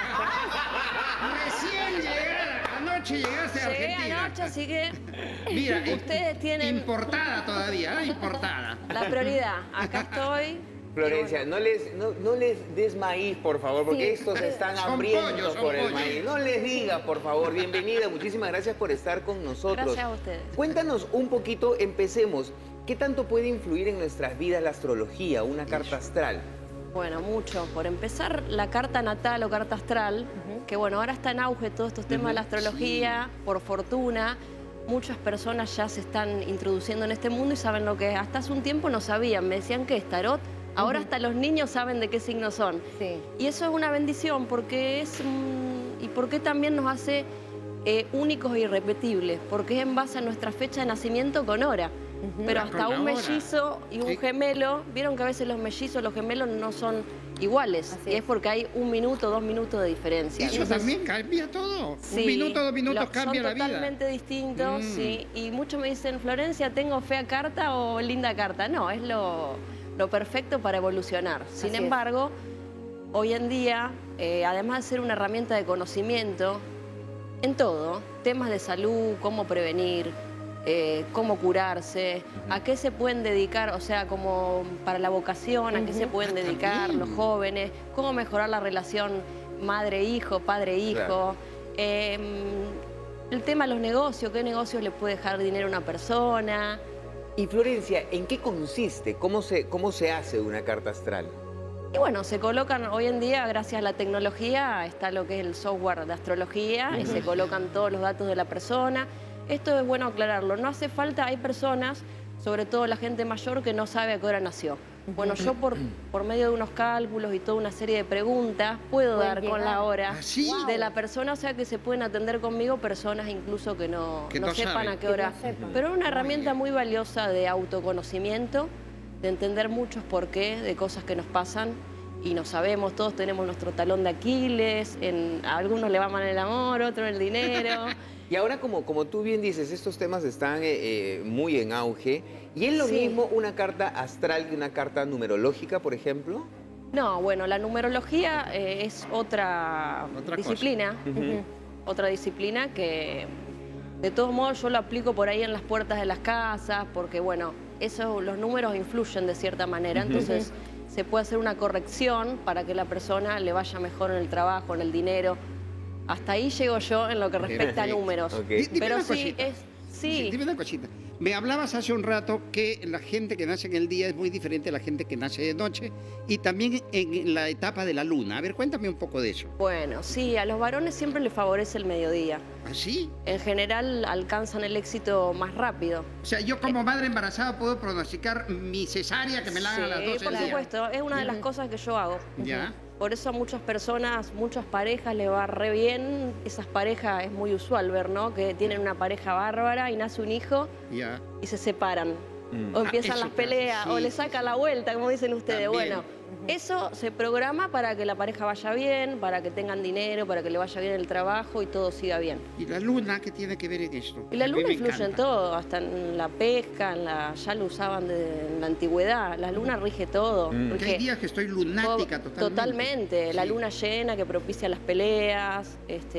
Recién llegada, anoche llegaste a Llegué Argentina. anoche, así que Mira, ustedes tienen importada todavía, ¿eh? Importada. la prioridad. Acá estoy Florencia, no les des maíz, por favor, porque estos están Son hambrientos pollos, son por el pollos. maíz. No les digas, por favor. Bienvenida, muchísimas gracias por estar con nosotros. Gracias a ustedes. Cuéntanos un poquito, empecemos. ¿Qué tanto puede influir en nuestras vidas la astrología, una carta astral? Bueno, mucho. Por empezar, la carta natal o carta astral, que bueno, ahora está en auge todos estos temas de la astrología, por fortuna. Muchas personas ya se están introduciendo en este mundo y saben lo que es. Hasta hace un tiempo no sabían, me decían que es tarot. Ahora hasta los niños saben de qué signos son. Sí. Y eso es una bendición porque y porque también nos hace únicos e irrepetibles, porque es en base a nuestra fecha de nacimiento con hora. Pero Con hasta la un hora. mellizo y un Sí. gemelo, vieron que a veces los mellizos, los gemelos no son iguales. Así Y es. es porque hay 1 minuto, 2 minutos de diferencia. Eso Entonces, también cambia todo. sí, 1 minuto, 2 minutos cambia la son vida. totalmente distintos, sí. Y muchos me dicen, Florencia, ¿tengo fea carta o linda carta? No, es lo perfecto para evolucionar. Sin Así es. embargo, hoy en día, además de ser una herramienta de conocimiento, en todo, temas de salud, cómo prevenir, cómo curarse, a qué se pueden dedicar, o sea, como para la vocación, a qué se pueden dedicar los jóvenes, cómo mejorar la relación madre-hijo, padre-hijo. El tema de los negocios, qué negocios le puede dejar dinero a una persona. Y Florencia, ¿en qué consiste? ¿Cómo se hace una carta astral? Y bueno, se colocan hoy en día, gracias a la tecnología, está lo que es el software de astrología y se colocan todos los datos de la persona. Esto es bueno aclararlo, no hace falta, hay personas, sobre todo la gente mayor, que no sabe a qué hora nació. Bueno, yo por medio de unos cálculos y toda una serie de preguntas puedo Pueden dar con llegar. la hora ¿Ah, sí? de la persona, o sea que se pueden atender conmigo personas incluso que no no sepan saben. a qué Que hora. no sepan. Pero es una herramienta muy valiosa de autoconocimiento, de entender muchos porqués de cosas que nos pasan y no sabemos, todos tenemos nuestro talón de Aquiles, a algunos le va mal el amor, otros el dinero. Y ahora, como tú bien dices, estos temas están muy en auge. ¿Y es lo Sí. mismo una carta astral que una carta numerológica, por ejemplo? No, bueno, la numerología es otra Otra disciplina, otra disciplina que de todos modos yo lo aplico por ahí en las puertas de las casas, porque bueno, los números influyen de cierta manera, entonces se puede hacer una corrección para que la persona le vaya mejor en el trabajo, en el dinero. Hasta ahí llego yo en lo que respecta a números. Ok. Dime Pero una sí, cosita. sí. Dime una cosita. Me hablabas hace un rato que la gente que nace en el día es muy diferente a la gente que nace de noche y también en la etapa de la luna. A ver, cuéntame un poco de eso. Bueno, sí, a los varones siempre les favorece el mediodía. ¿Así? En general alcanzan el éxito más rápido. O sea, yo como madre embarazada puedo pronosticar mi cesárea que me la hagan a las 12 por del día. supuesto, es una de las cosas que yo hago. Ya. Por eso a muchas personas, muchas parejas le va re bien. Esas parejas es muy usual ver, ¿no? Que tienen una pareja bárbara y nace un hijo Ya. y se separan. O empiezan eso las peleas, pasa, o sí, le sí, saca sí. la vuelta, como dicen ustedes. También. Bueno, eso se programa para que la pareja vaya bien, para que tengan dinero, para que le vaya bien el trabajo y todo siga bien. ¿Y la luna qué tiene que ver en esto? Y la A mí luna me influye en encanta. todo, hasta en la pesca, ya lo usaban en la antigüedad. La luna rige todo. Porque hay días que estoy lunática totalmente. Totalmente. La Sí. luna llena que propicia las peleas.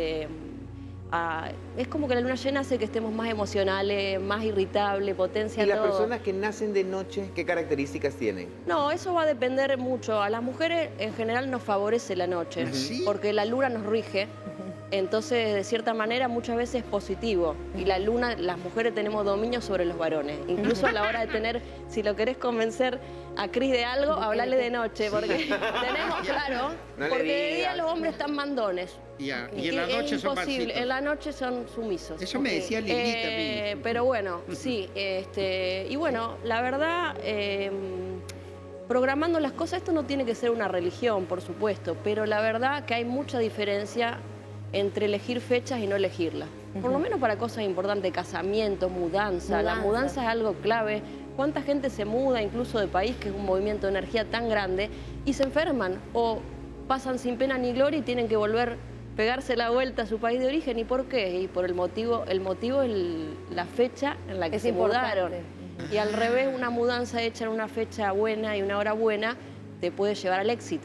Es como que la luna llena hace que estemos más emocionales, más irritables, potencia ¿Y las todo. personas que nacen de noche, qué características tienen? No, eso va a depender mucho. A las mujeres en general nos favorece la noche, ¿Sí? porque la luna nos rige. Entonces, de cierta manera, muchas veces es positivo. Y la luna, las mujeres tenemos dominio sobre los varones. Incluso a la hora de tener, si lo querés convencer a Cris de algo, hablarle de noche, porque tenemos, claro, No le porque de día digas. los hombres están mandones. Ya. Y Que en la es noche son imposible, mansitos. en la noche son sumisos. Eso me decía Lilita a mí. Pero bueno, sí, y bueno, la verdad, programando las cosas, esto no tiene que ser una religión, por supuesto, pero la verdad que hay mucha diferencia entre elegir fechas y no elegirlas. Por lo menos para cosas importantes, casamiento, mudanza. La mudanza es algo clave. ¿Cuánta gente se muda incluso de país, que es un movimiento de energía tan grande, y se enferman o pasan sin pena ni gloria y tienen que volver, pegarse la vuelta a su país de origen? ¿Y por qué? Y por el motivo es la fecha en la que Es se mudaron. importante. Y al revés, una mudanza hecha en una fecha buena y una hora buena te puede llevar al éxito.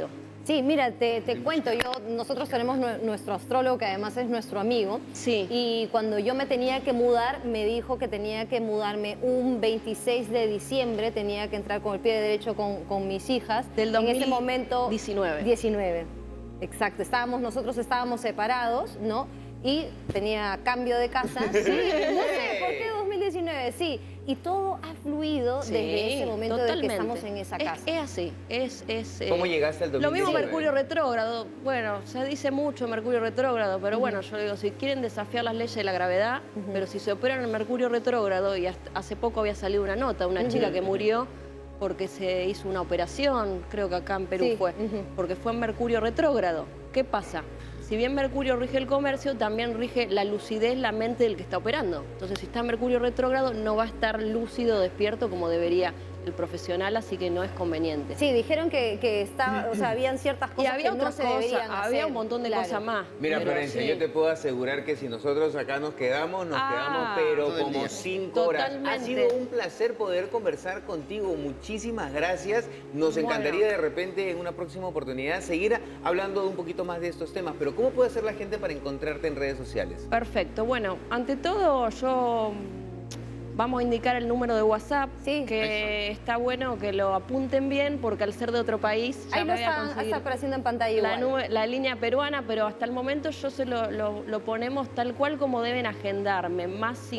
Sí, mira, te cuento, nosotros tenemos nuestro astrólogo que además es nuestro amigo. Sí. Y cuando yo me tenía que mudar, me dijo que tenía que mudarme un 26 de diciembre, tenía que entrar con el pie derecho con mis hijas. Del En ese momento... 19. 19, exacto. Nosotros estábamos separados, ¿no? Y tenía cambio de casa. Sí, no sé, ¿por qué 2019? Sí, y todo ha fluido desde ese momento de que estamos en esa casa. Es así, ¿Cómo llegaste al 2019? Lo mismo Mercurio retrógrado. Bueno, se dice mucho Mercurio retrógrado, pero bueno, yo digo, si quieren desafiar las leyes de la gravedad, pero si se operan en Mercurio retrógrado, y hace poco había salido una nota, una chica que murió porque se hizo una operación, creo que acá en Perú fue, porque fue en Mercurio retrógrado. ¿Qué pasa? Si bien Mercurio rige el comercio, también rige la lucidez, la mente del que está operando. Entonces, si está Mercurio retrógrado, no va a estar lúcido, despierto como debería el profesional, así que no es conveniente. Sí, dijeron que estaba, o sea, habían ciertas cosas y había que otras no se deberían cosas, hacer. había un montón de cosas más. Mira, pero Florencia, sí. yo te puedo asegurar que si nosotros acá nos quedamos, pero Todo el como día. 5 horas. Totalmente. Ha sido un placer poder conversar contigo. Muchísimas gracias. Nos encantaría de repente en una próxima oportunidad seguir hablando un poquito más de estos temas. Pero ¿cómo puede hacer la gente para encontrarte en redes sociales? Perfecto. Bueno, ante todo yo... Vamos a indicar el número de WhatsApp, que está bueno que lo apunten bien, porque al ser de otro país ya Ahí me lo voy a conseguir está apareciendo en pantalla igual. la línea peruana, pero hasta el momento yo se lo ponemos tal cual como deben agendarme.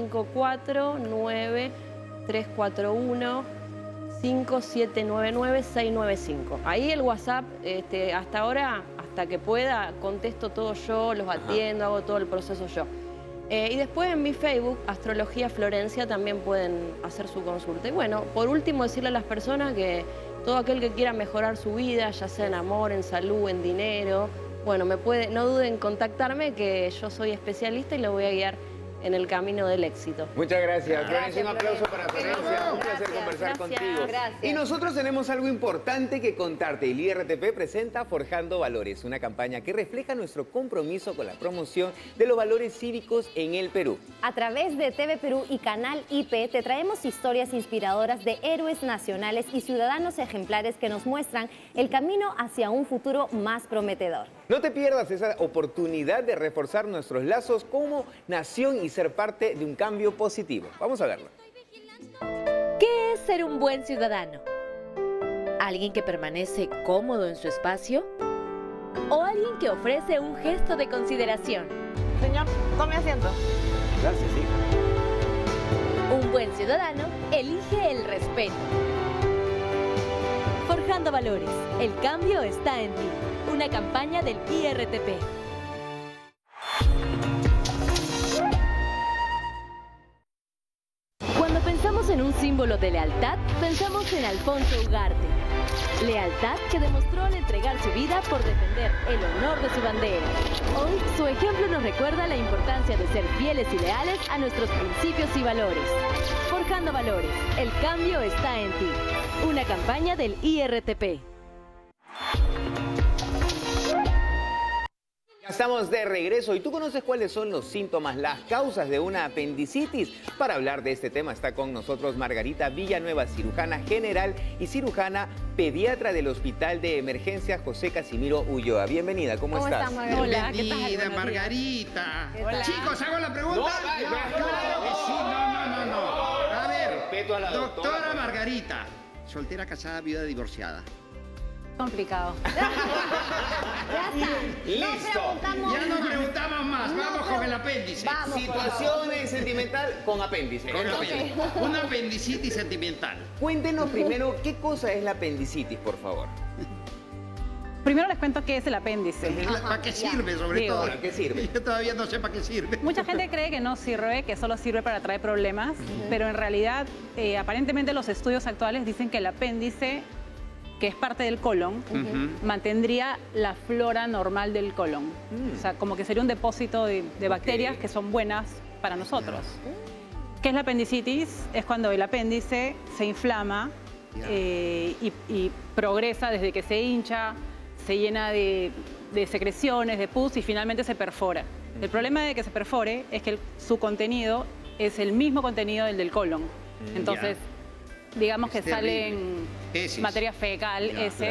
+54 9341 5799 695. Ahí el WhatsApp, hasta ahora, hasta que pueda, contesto todo yo, los atiendo, hago todo el proceso yo. Y después en mi Facebook, Astrología Florencia, también pueden hacer su consulta. Y bueno, por último decirle a las personas que todo aquel que quiera mejorar su vida, ya sea en amor, en salud, en dinero, bueno, no duden en contactarme, que yo soy especialista y lo voy a guiar en el camino del éxito. Muchas gracias, Florencia. Un Florencia. aplauso para Florencia. Un placer conversar contigo. Gracias. Y nosotros tenemos algo importante que contarte. El IRTP presenta Forjando Valores, una campaña que refleja nuestro compromiso con la promoción de los valores cívicos en el Perú. A través de TV Perú y Canal IP te traemos historias inspiradoras de héroes nacionales y ciudadanos ejemplares que nos muestran el camino hacia un futuro más prometedor. No te pierdas esa oportunidad de reforzar nuestros lazos como nación y ser parte de un cambio positivo. Vamos a verlo. ¿Qué es ser un buen ciudadano? ¿Alguien que permanece cómodo en su espacio? ¿O alguien que ofrece un gesto de consideración? Señor, tome asiento. Gracias, hija. Un buen ciudadano elige el respeto. Forjando Valores, el cambio está en ti. Una campaña del IRTP. Cuando pensamos en un símbolo de lealtad, pensamos en Alfonso Ugarte. Lealtad que demostró al entregar su vida por defender el honor de su bandera. Hoy, su ejemplo nos recuerda la importancia de ser fieles y leales a nuestros principios y valores. Forjando Valores, el cambio está en ti. Una campaña del IRTP. Estamos de regreso y tú conoces cuáles son los síntomas, las causas de una apendicitis. Para hablar de este tema está con nosotros Margarita Villanueva, cirujana general y cirujana pediatra del Hospital de Emergencia José Casimiro Ulloa. Bienvenida, ¿cómo estás? Margarita? Hola, ¿qué tal? Bienvenida, Buenos días. Margarita. Hola. Chicos, ¿hago la pregunta? Claro que sí. No. A ver, Respeto a la doctora Margarita. Soltera, casada, viuda, divorciada. Complicado. Ya está. Listo. Ya no preguntamos más. No Vamos con el apéndice. Vamos, Situación sentimental con apéndice. Con Entonces, apéndice. Una apendicitis sentimental. cuéntenos primero qué cosa es la apendicitis, por favor. Primero les cuento qué es el apéndice. ¿Para qué sirve, sobre Digo, todo? ¿para qué sirve? Yo todavía no sé para qué sirve. Mucha gente cree que no sirve, que solo sirve para traer problemas, pero en realidad, aparentemente los estudios actuales dicen que el apéndice, que es parte del colon, mantendría la flora normal del colon. O sea, como que sería un depósito de bacterias que son buenas para nosotros. ¿Qué es la apendicitis? Es cuando el apéndice se inflama y progresa desde que se hincha, se llena de secreciones, de pus y finalmente se perfora. El problema de que se perfore es que su contenido es el mismo contenido del colon. Entonces, digamos que Es terrible. salen Heces. materia fecal, Ya, heces, claro.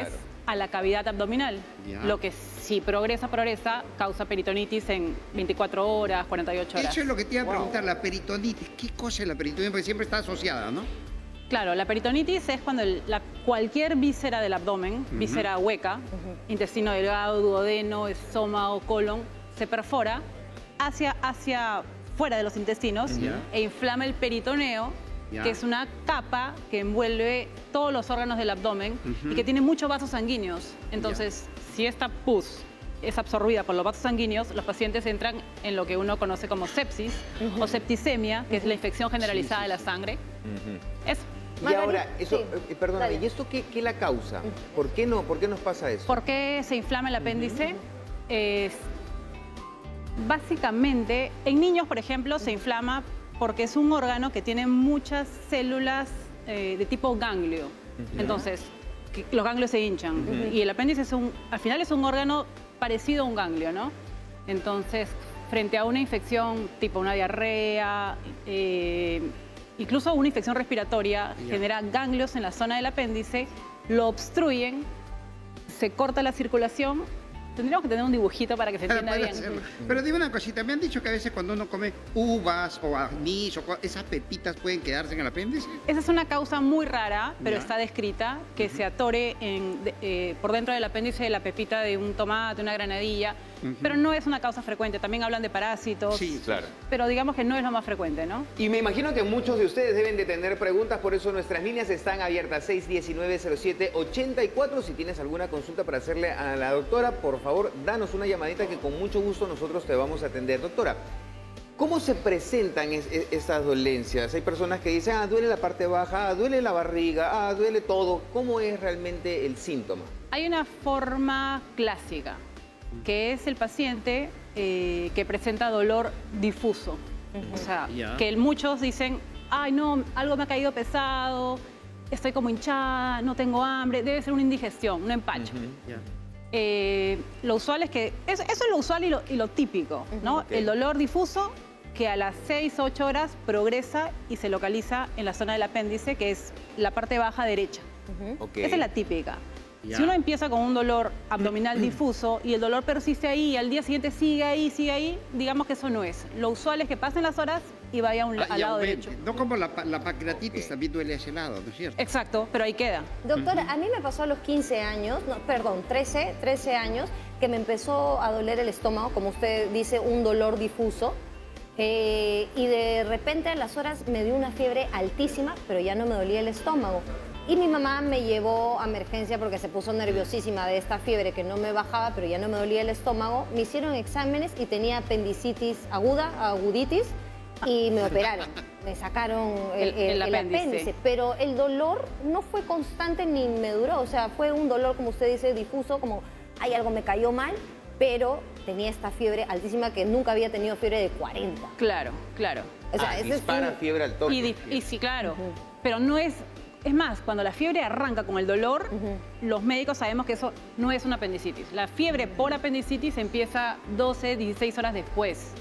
a la cavidad abdominal. Ya. Lo que si progresa, causa peritonitis en 24 horas, 48 horas. Eso es lo que te iba a preguntar, la peritonitis. ¿Qué cosa es la peritonitis? Porque siempre está asociada, ¿no? Claro, la peritonitis es cuando cualquier víscera del abdomen, víscera hueca, intestino delgado, duodeno, estómago, colon, se perfora hacia fuera de los intestinos e inflama el peritoneo, que es una capa que envuelve todos los órganos del abdomen y que tiene muchos vasos sanguíneos. Entonces, si esta pus es absorbida por los vasos sanguíneos, los pacientes entran en lo que uno conoce como sepsis o septicemia, que es la infección generalizada de la sangre. Eso. Y ahora, eso, perdóname, Dale. ¿y esto qué la causa? ¿Por qué no? ¿Por qué nos pasa eso? ¿Por qué se inflama el apéndice? Básicamente, en niños, por ejemplo, se inflama porque es un órgano que tiene muchas células de tipo ganglio. Entonces, los ganglios se hinchan. Y el apéndice al final es un órgano parecido a un ganglio, ¿no? Entonces, frente a una infección tipo una diarrea, incluso una infección respiratoria, genera ganglios en la zona del apéndice, lo obstruyen, se corta la circulación. Tendríamos que tener un dibujito para que se entienda bien. Pero dime una cosita, me han dicho que a veces cuando uno come uvas o anís o esas pepitas pueden quedarse en el apéndice. Esa es una causa muy rara, pero está descrita, que se atore por dentro del apéndice de la pepita de un tomate, una granadilla, pero no es una causa frecuente. También hablan de parásitos, Sí, claro. pero digamos que no es lo más frecuente, ¿no? Y me imagino que muchos de ustedes deben de tener preguntas, por eso nuestras líneas están abiertas, 619-07-84. Si tienes alguna consulta para hacerle a la doctora, por favor, danos una llamadita que con mucho gusto nosotros te vamos a atender. Doctora, ¿cómo se presentan estas dolencias? Hay personas que dicen, duele la parte baja, duele la barriga, duele todo. ¿Cómo es realmente el síntoma? Hay una forma clásica, que es el paciente que presenta dolor difuso. O sea, que muchos dicen, ay no, algo me ha caído pesado, estoy como hinchada, no tengo hambre, debe ser una indigestión, un empacho. Lo usual es que, eso es lo usual y lo típico, ¿no? El dolor difuso que a las 6 o 8 horas progresa y se localiza en la zona del apéndice, que es la parte baja derecha. Esa es la típica. Si uno empieza con un dolor abdominal difuso y el dolor persiste ahí y al día siguiente sigue ahí, digamos que eso no es. Lo usual es que pasen las horas y vaya al lado derecho. No como la pancreatitis también duele a ese lado, ¿no es cierto? Exacto, pero ahí queda. Doctora, a mí me pasó a los 15 años, no, perdón, 13 años, que me empezó a doler el estómago, como usted dice, un dolor difuso. Y de repente a las horas me dio una fiebre altísima, pero ya no me dolía el estómago. Y mi mamá me llevó a emergencia porque se puso nerviosísima de esta fiebre que no me bajaba, pero ya no me dolía el estómago. Me hicieron exámenes y tenía apendicitis aguditis, y me operaron. Me sacaron el apéndice. Pero el dolor no fue constante ni me duró. O sea, fue un dolor, como usted dice, difuso, como, ay, algo me cayó mal, pero tenía esta fiebre altísima que nunca había tenido fiebre de 40. Claro, claro. O sea, dispara fiebre al toque. Y sí, claro. Pero no es... Es más, cuando la fiebre arranca con el dolor, los médicos sabemos que eso no es una apendicitis. La fiebre por apendicitis empieza 12, 16 horas después.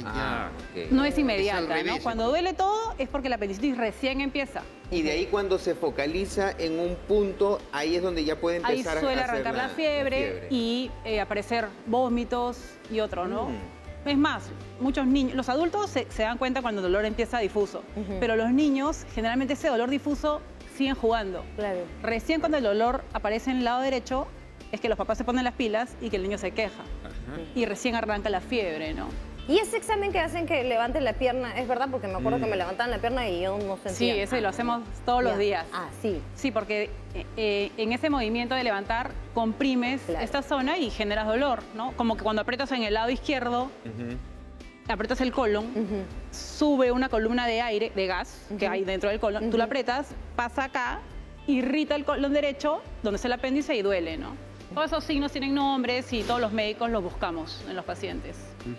No es inmediata, ¿no? Cuando duele todo es porque la apendicitis recién empieza. Y de ahí cuando se focaliza en un punto, ahí es donde ya puede empezar ahí suele arrancar la fiebre y aparecer vómitos y otro, ¿no? Es más, muchos niños, los adultos se dan cuenta cuando el dolor empieza difuso, pero los niños, generalmente ese dolor difuso, siguen jugando. Claro. Recién cuando el dolor aparece en el lado derecho, es que los papás se ponen las pilas y que el niño se queja. Y recién arranca la fiebre, ¿no? Y ese examen que hacen que levanten la pierna, ¿es verdad? Porque me acuerdo que me levantaban la pierna y yo no sentía. Sí, ese lo hacemos todos los días. Ah, sí. Sí, porque en ese movimiento de levantar comprimes esta zona y generas dolor, ¿no? Como que cuando aprietas en el lado izquierdo, aprietas el colon, sube una columna de aire, de gas, que hay dentro del colon, tú la aprietas, pasa acá, irrita el colon derecho, donde es el apéndice y duele, ¿no? Todos esos signos tienen nombres y todos los médicos los buscamos en los pacientes.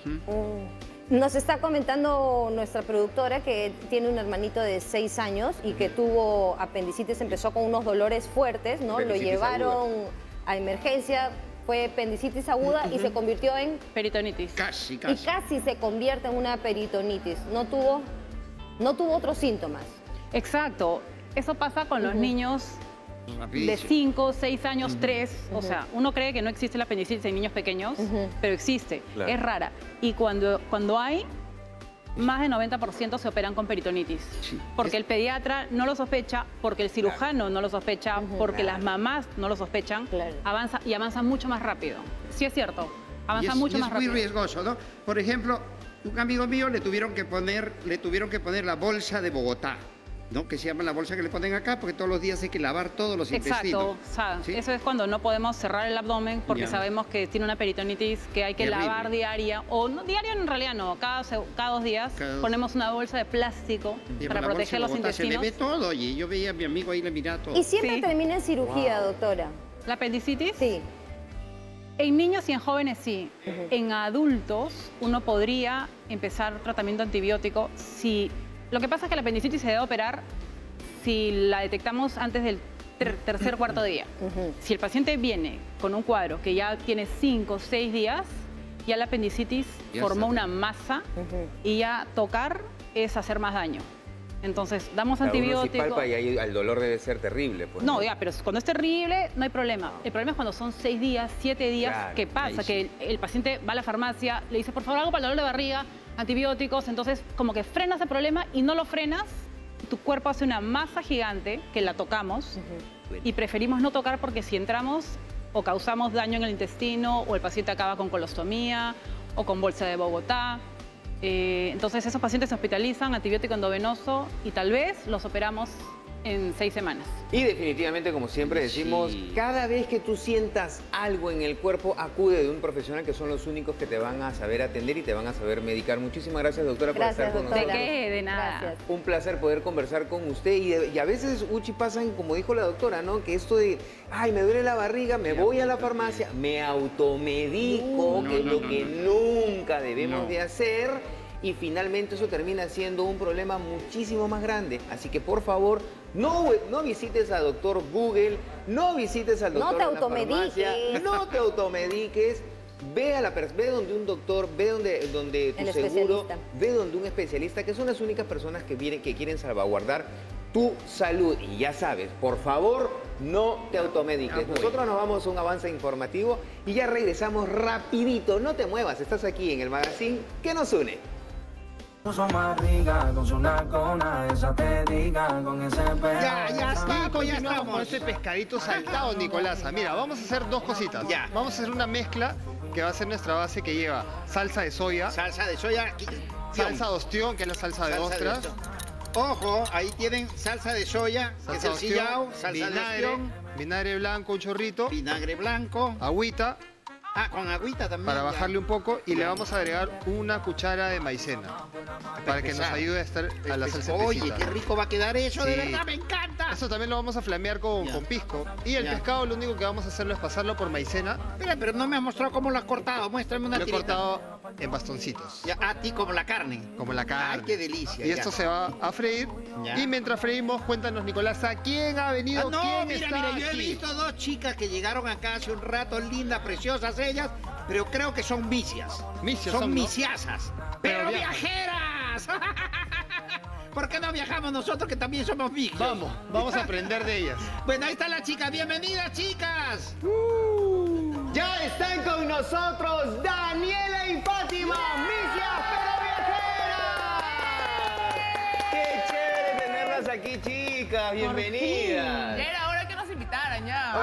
Nos está comentando nuestra productora que tiene un hermanito de 6 años y que tuvo apendicitis, empezó con unos dolores fuertes, ¿no? Lo llevaron a emergencia, fue apendicitis aguda y se convirtió en... peritonitis. Casi. Y casi se convierte en una peritonitis. No tuvo otros síntomas. Exacto. Eso pasa con los niños de 5, 6 años, 3. O sea, uno cree que no existe la apendicitis en niños pequeños, pero existe. Claro. Es rara. Y cuando hay, más del 90% se operan con peritonitis. Sí. Porque el pediatra no lo sospecha, porque el cirujano no lo sospecha, porque las mamás no lo sospechan. Claro. Avanza mucho más rápido. Sí es cierto, avanza mucho más es rápido. muy riesgoso, ¿no? Por ejemplo, un amigo mío le tuvieron que poner la bolsa de Bogotá, ¿no? Que se llama la bolsa que le ponen acá, porque todos los días hay que lavar todos los intestinos. Exacto, ¿Sí? eso es cuando no podemos cerrar el abdomen porque Ya. sabemos que tiene una peritonitis que hay que Terrible. lavar diaria, o no, diaria en realidad no, cada 2 días Cada 2. ponemos una bolsa de plástico Y para con la bolsa proteger de los Bogotá se le intestinos. ve todo, oye, yo veía a mi amigo ahí, le miraba todo. Y siempre Sí. termina en cirugía, doctora. ¿La apendicitis? Sí. En niños y en jóvenes sí. En adultos uno podría empezar tratamiento antibiótico si... Lo que pasa es que la apendicitis se debe operar si la detectamos antes del tercer, cuarto día. Si el paciente viene con un cuadro que ya tiene 5, 6 días, ya la apendicitis Ya formó está. una masa y ya tocar es hacer más daño. Entonces, damos Claro, uno sí antibiótico. palpa y ahí el dolor debe ser terrible. Pues, No, ya, pero cuando es terrible no hay problema. El problema es cuando son 6 días, 7 días, Claro, ¿qué pasa? ahí sí. Que el paciente va a la farmacia, le dice, por favor, algo para el dolor de barriga, antibióticos, entonces como que frenas el problema y no lo frenas, tu cuerpo hace una masa gigante que la tocamos y preferimos no tocar porque si entramos o causamos daño en el intestino o el paciente acaba con colostomía o con bolsa de Bogotá. Entonces esos pacientes se hospitalizan, antibiótico endovenoso y tal vez los operamos en 6 semanas. Y definitivamente, como siempre decimos, Sí. cada vez que tú sientas algo en el cuerpo, acude de un profesional que son los únicos que te van a saber atender y te van a saber medicar. Muchísimas gracias, doctora, por Gracias, estar con doctora. nosotros. ¿De qué? De nada. Gracias. Un placer poder conversar con usted y a veces, Uchi, pasan, como dijo la doctora, ¿no? Que esto de, ay, me duele la barriga, me voy a la farmacia, me automedico, No, que es no, lo no, que no. nunca debemos No. de hacer. Y finalmente eso termina siendo un problema muchísimo más grande. Así que por favor, no visites a doctor Google, no visites al No doctor te en la farmacia, automediques. no te automediques. Ve donde un doctor, ve donde tu El seguro, especialista. ve donde un especialista, que son las únicas personas que quieren salvaguardar tu salud. Y ya sabes, por favor, no te automediques. Nosotros nos vamos a un avance informativo y ya regresamos rapidito. No te muevas, estás aquí en el magazine que nos une. Son más ricas con su nacona, esa te diga con ese pelo. Ya está, Y pues ya continuamos con estamos. este pescadito saltado, Nicolasa. Mira, vamos a hacer dos cositas. Ya. Vamos a hacer una mezcla que va a ser nuestra base que lleva salsa de soya, Salsa de soya. salsa de ostión, que es la salsa de ostras, Ojo, ahí tienen salsa de soya, que es salsa el de sillao, ostión, salsa de vinagre, ostión, vinagre blanco, un chorrito, vinagre blanco. agüita Con agüita también. para ya. bajarle un poco y le vamos a agregar una cuchara de maicena para que nos empezar. ayude a estar a la salsa Oye, espesita. qué rico va a quedar eso, de Sí. verdad, me encanta. Eso también lo vamos a flamear con pisco. Y el Ya. pescado lo único que vamos a hacerlo es pasarlo por maicena. Espera, pero no me has mostrado cómo lo has cortado. Muéstrame una Lo he tirita. cortado en bastoncitos, Ya, a ti como la carne. como la carne. Ay, qué delicia. Y ya. esto se va a freír. Ya. Y mientras freímos, cuéntanos, Nicolasa, ¿quién ha venido? No, ¿Quién mira, está yo he aquí? visto dos chicas que llegaron acá hace un rato, lindas, preciosas ellas, pero creo que son misias. Misias son son, ¿no? misiasas. Pero ¡Pero viajan. viajeras! ¿Por qué no viajamos nosotros que también somos micos? Vamos a aprender de ellas. Bueno, ahí están las chicas. Bienvenidas, chicas. Ya están con nosotros Daniela y Fátima, misias pero viajeras. ¡Qué chévere tenerlas aquí, chicas! Bienvenidas. Ya era hora que nos invitaran, ya.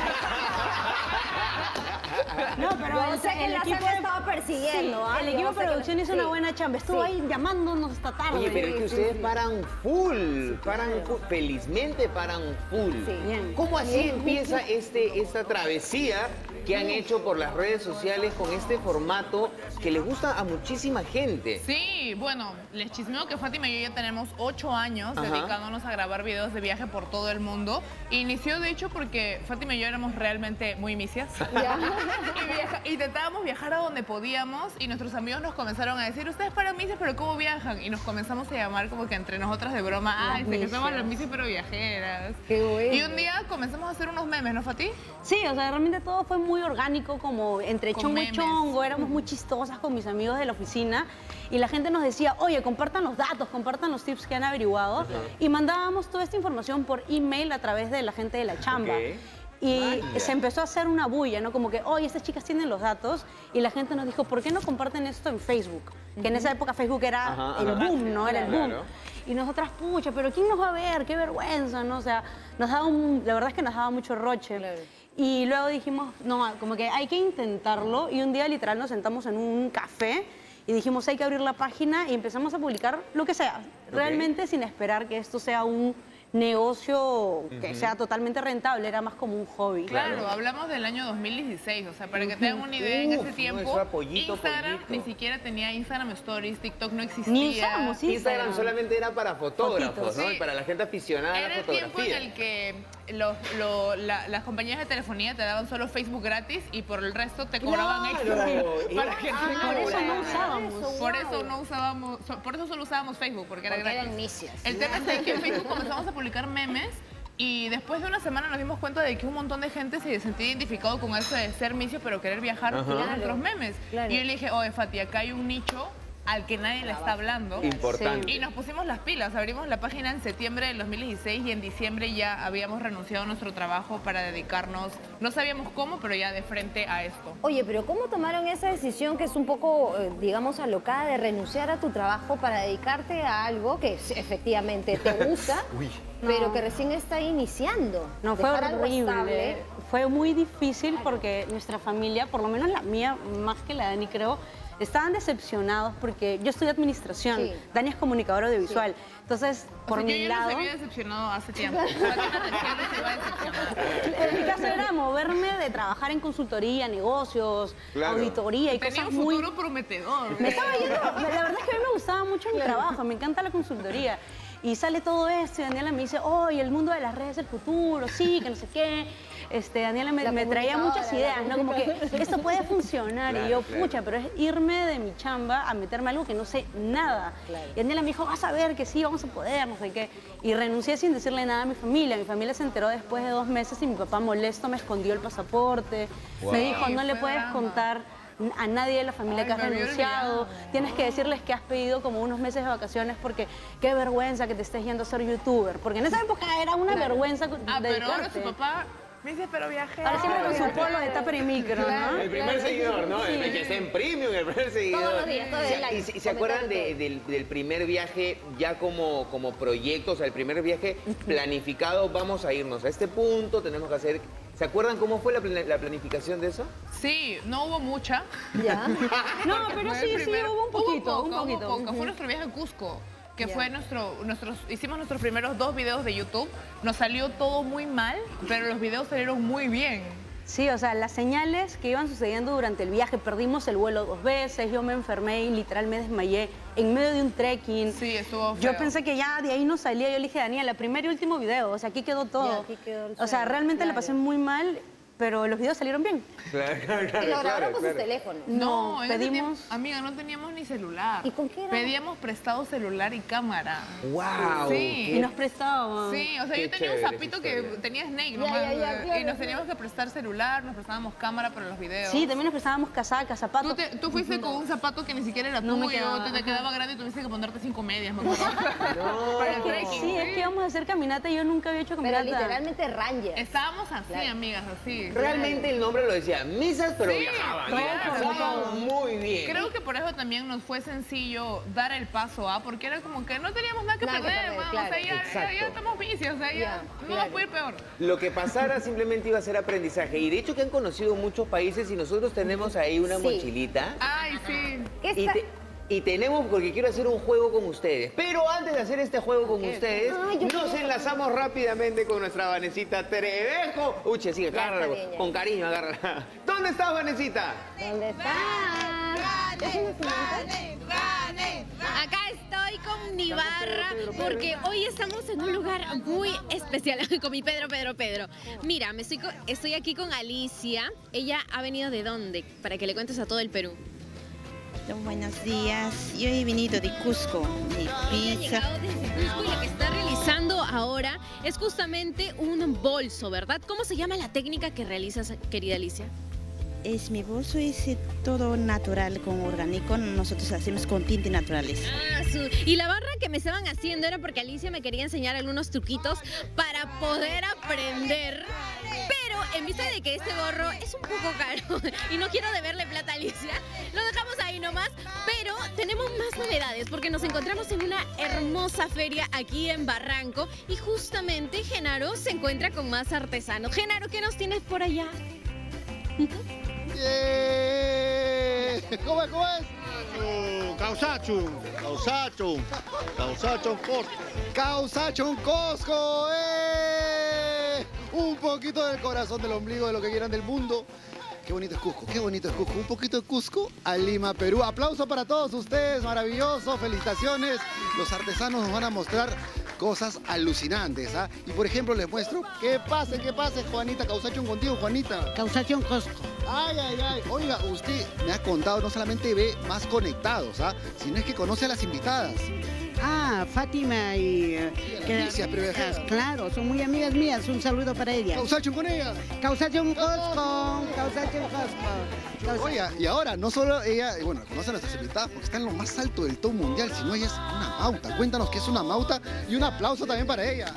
No, pero Yo sé que el las equipo han estado persiguiendo. ¿ah? el Yo equipo sé de que producción hizo sí. una buena chamba. Estuvo Sí. ahí llamándonos esta tarde. Oye, pero es que ustedes paran full, felizmente paran full. Sí. Bien. ¿Cómo así Bien. empieza esta travesía que han hecho por las redes sociales con este formato que les gusta a muchísima gente? Sí, bueno, les chismeo que Fátima y yo ya tenemos 8 años Ajá. dedicándonos a grabar videos de viaje por todo el mundo. Inició, de hecho, porque Fátima y yo éramos realmente muy misias. Y intentábamos viajar a donde podíamos y nuestros amigos nos comenzaron a decir, ustedes paran misias, pero ¿cómo viajan? Y nos comenzamos a llamar como que entre nosotras de broma, ay, sé que somos las misias pero viajeras. Qué bueno. Y un día comenzamos a hacer unos memes, ¿no, Fati? Sí, o sea, realmente todo fue muy orgánico, como entre Con chongo y memes. chongo. Éramos muy chistosas con mis amigos de la oficina. Y la gente nos decía, oye, compartan los datos, compartan los tips que han averiguado. Y mandábamos toda esta información por email a través de la gente de la la chamba. Ok. Y se empezó a hacer una bulla, ¿no? Como que, oye, estas chicas tienen los datos. Y la gente nos dijo, ¿por qué no comparten esto en Facebook? Que en esa época Facebook era el boom, ¿no? Era el boom. Claro. Y nosotras, pucha, pero ¿quién nos va a ver? Qué vergüenza, ¿no? O sea, la verdad es que nos daba mucho roche. Y luego dijimos, no, como que hay que intentarlo. Y un día literal nos sentamos en un café y dijimos, hay que abrir la página y empezamos a publicar lo que sea. Realmente sin esperar que esto sea un negocio que sea totalmente rentable, era más como un hobby. Claro, hablamos del año 2016, o sea, para que tengan una idea, en ese tiempo, eso era pollito, Instagram pollito. ni siquiera tenía Instagram Stories, TikTok no existía. Ni usábamos Instagram solamente era para fotógrafos, Fotitos, ¿no? sí. Y para la gente aficionada a Era la el tiempo en fotografía. el que las compañías de telefonía te daban solo Facebook gratis y por el resto te cobraban extra. Para que por eso no usábamos. Por eso no usábamos, por eso solo usábamos Facebook, porque era gratis. eran necias. El tema es que en Facebook comenzamos a publicar memes y después de una semana nos dimos cuenta de que un montón de gente se sentía identificado con eso de ser misio pero querer viajar con nuestros memes. Claro. Y yo le dije, oye Fati, acá hay un nicho al que nadie le está hablando. Importante. Y nos pusimos las pilas, abrimos la página en septiembre del 2016 y en diciembre ya habíamos renunciado a nuestro trabajo para dedicarnos, no sabíamos cómo, pero ya de frente a esto. Oye, pero ¿cómo tomaron esa decisión que es un poco, digamos, alocada de renunciar a tu trabajo para dedicarte a algo que efectivamente te gusta, pero que recién está iniciando? No, fue Dejar algo horrible. estable. Fue muy difícil porque nuestra familia, por lo menos la mía, más que la de Dani creo, estaban decepcionados porque yo estudié administración, Sí. Dani es comunicador audiovisual. Entonces, por yo mi ya lado... nos había decepcionado hace tiempo. Fati me decepciona y se va a decepcionar. En mi caso era moverme de trabajar en consultoría, negocios, Claro. auditoría y Tenía cosas un muy... futuro prometedor. Me estaba yendo, la verdad es que a mí me gustaba mucho mi trabajo, me encanta la consultoría. Y sale todo esto y Daniela me dice, oye, el mundo de las redes es el futuro, sí, que no sé qué. Daniela me traía muchas ideas, ¿no? Como que esto puede funcionar. Claro, y yo, claro. pucha, pero es irme de mi chamba a meterme a algo que no sé nada. Y Daniela me dijo, vas a ver que sí, vamos a poder, no sé qué. Y renuncié sin decirle nada a mi familia. Mi familia se enteró después de 2 meses y mi papá molesto me escondió el pasaporte. Me dijo, no le Fue puedes drama. contar a nadie de la familia Ay, que has me había renunciado. olvidado. Tienes que decirles que has pedido como unos meses de vacaciones porque qué vergüenza que te estés yendo a ser youtuber. Porque en esa época era una vergüenza Pero ahora dedicarte. su papá me dice, pero viajé. Ahora siempre con su polo de tupper y micro, ¿no? El primer seguidor, ¿no? El que está en premium, el primer seguidor. Todos los días, todo el live, ¿Y se acuerdan comentando del primer viaje ya como proyecto? O sea, el primer viaje planificado, vamos a irnos a este punto, tenemos que hacer... ¿Se acuerdan cómo fue la planificación de eso? Sí, no hubo mucha. Ya. No, pero Fue sí, el sí, primero. hubo un poquito, Hubo un poquito. poco. Fue nuestro viaje a Cusco, que Ya. fue hicimos nuestros primeros 2 videos de YouTube. Nos salió todo muy mal, pero los videos salieron muy bien. Sí, o sea, las señales que iban sucediendo durante el viaje, perdimos el vuelo 2 veces, yo me enfermé y literal me desmayé en medio de un trekking. Sí, estuvo feo. Yo pensé que ya de ahí no salía, yo le dije, Daniela, primer y último video, o sea, aquí quedó todo. Ya, aquí quedó el O sea, sueño, realmente la claro. pasé muy mal, pero los videos salieron bien. Claro, claro, Y lo grabaron con sus teléfonos. No, en ese pedimos... tiempo, amiga, no teníamos ni celular. ¿Y con qué era? Pedíamos prestado celular y cámara. ¡Wow! Sí. Y nos prestábamos. Sí, o sea, Qué yo tenía un chévere sapito esa que historia. tenía Snake Ya, nomás. ya, ya, claro, y nos teníamos que prestar celular, nos prestábamos cámara para los videos. Sí, también nos prestábamos casacas, zapatos. Tú fuiste con un zapato que ni siquiera era No me tuyo, quedaba. te quedaba grande y tuviste que ponerte 5 medias, me acuerdo. Para el Es que trekking. sí, es que íbamos a hacer caminata y yo nunca había hecho Pero caminata. literalmente Ranger. Estábamos así, amigas, así. Realmente el nombre lo decía, misas, pero Sí, viajaban. claro. Viajaban muy bien. Creo que por eso también nos fue sencillo dar el paso a, porque era como que no teníamos nada que Nada que perder, perder, bueno, claro. o sea, ya Exacto. estamos vicios, o sea, ya Ya, no claro. nos puede ir peor. Lo que pasara simplemente iba a ser aprendizaje. Y de hecho que han conocido muchos países y nosotros tenemos ahí una Sí. mochilita. Ay, sí. ¿Qué Y, está? y tenemos, porque quiero hacer un juego con ustedes. Pero antes de hacer este juego con ustedes, Ay, yo nos quiero- enlazamos rápidamente con nuestra Vanesita Trevejo. Uche, sigue, Ya, agárrala, está bien, ya. con cariño, agárrala. ¿Dónde estás, Vanesita? ¿Dónde está? Acá estoy con mi barra porque hoy estamos en un lugar muy especial con mi Pedro. Mira, estoy aquí con Alicia. Ella ha venido ¿de dónde? Para que le cuentes a todo el Perú. Buenos días, yo he venido de Cusco, de Ha pizza. llegado desde Cusco y lo que está realizando ahora es justamente un bolso, ¿verdad? ¿Cómo se llama la técnica que realizas, querida Alicia? Mi bolso es todo natural, con orgánico. Nosotros hacemos con tintes naturales. Y la barra que me estaban haciendo era porque Alicia me quería enseñar algunos truquitos para poder aprender. Pero en vista de que este gorro es un poco caro y no quiero deberle plata a Alicia, lo dejamos ahí nomás. Pero tenemos más novedades porque nos encontramos en una hermosa feria aquí en Barranco y justamente Genaro se encuentra con más artesanos. Genaro, ¿qué nos tienes por allá? ¿Cómo es? Causachun Costco. Un poquito del corazón del ombligo de lo que quieran del mundo. Qué bonito es Cusco, Un poquito de Cusco a Lima, Perú. Aplauso para todos ustedes, maravilloso, felicitaciones. Los artesanos nos van a mostrar cosas alucinantes, ¿ah? Y por ejemplo les muestro, que pase, Juanita, Causachun contigo, Juanita. Causachun Costco. Ay. Oiga, usted me ha contado, no solamente ve más conectados, ¿ah? Sino es que conoce a las invitadas. Fátima y... Alicia Prevejera. Claro, son muy amigas mías. Un saludo para ellas. Causachun con ella. Causachun Costco. Oiga, y ahora, no solo ella, bueno, conoce a nuestras invitadas porque está en lo más alto del top mundial, sino ella es una mauta. Cuéntanos qué es una mauta y un aplauso también para ella.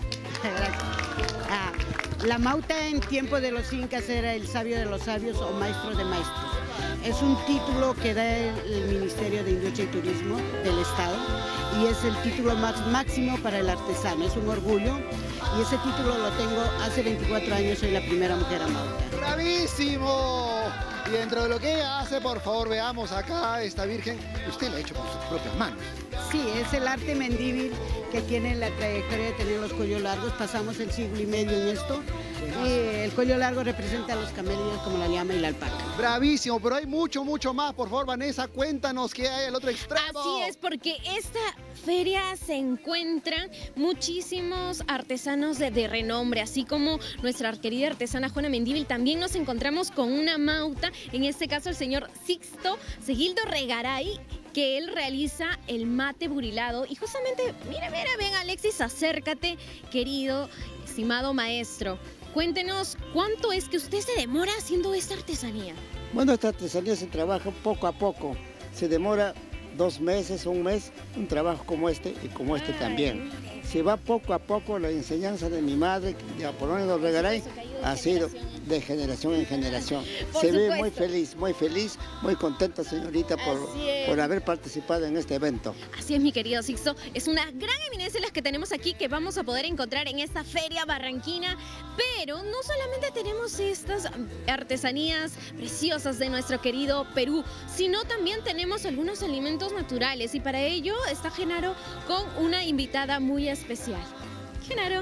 Gracias. La mauta en tiempo de los incas era el sabio de los sabios o maestro de maestros. Es un título que da el Ministerio de Industria y Turismo del Estado y es el título máximo para el artesano. Es un orgullo y ese título lo tengo hace 24 años, soy la primera mujer amauta. ¡Bravísimo! Y dentro de lo que ella hace, por favor, veamos acá esta virgen. Usted la ha hecho con sus propias manos. Sí, es el arte mendívil que tiene la trayectoria de tener los cuellos largos. Pasamos el siglo y medio en esto. Y el cuello largo representa a los camellos como la llama y la alpaca. Bravísimo, pero hay mucho más. Por favor, Vanessa, cuéntanos qué hay al otro extremo. Así es, porque esta feria se encuentran muchísimos artesanos de renombre, así como nuestra querida artesana Juana Mendívil. También nos encontramos con una mauta, en este caso el señor Sixto Sigildo Regaray, que él realiza el mate burilado. Y justamente, mira, ven Alexis, acércate, querido, estimado maestro. Cuéntenos, ¿cuánto es que usted se demora haciendo esta artesanía? Bueno, esta artesanía se trabaja poco a poco. Se demora 2 meses, 1 mes, un trabajo como este y como este también. Se va poco a poco. La enseñanza de mi madre, de Apolonio Regaray, ha sido de generación en generación. Se ve muy feliz, muy contenta, señorita, por haber participado en este evento. Así es, mi querido Sixto. Es una gran eminencia las que tenemos aquí, que vamos a poder encontrar en esta feria barranquina. Pero no solamente tenemos estas artesanías preciosas de nuestro querido Perú, sino también tenemos algunos alimentos naturales. Y para ello está Genaro con una invitada muy especial. Genaro.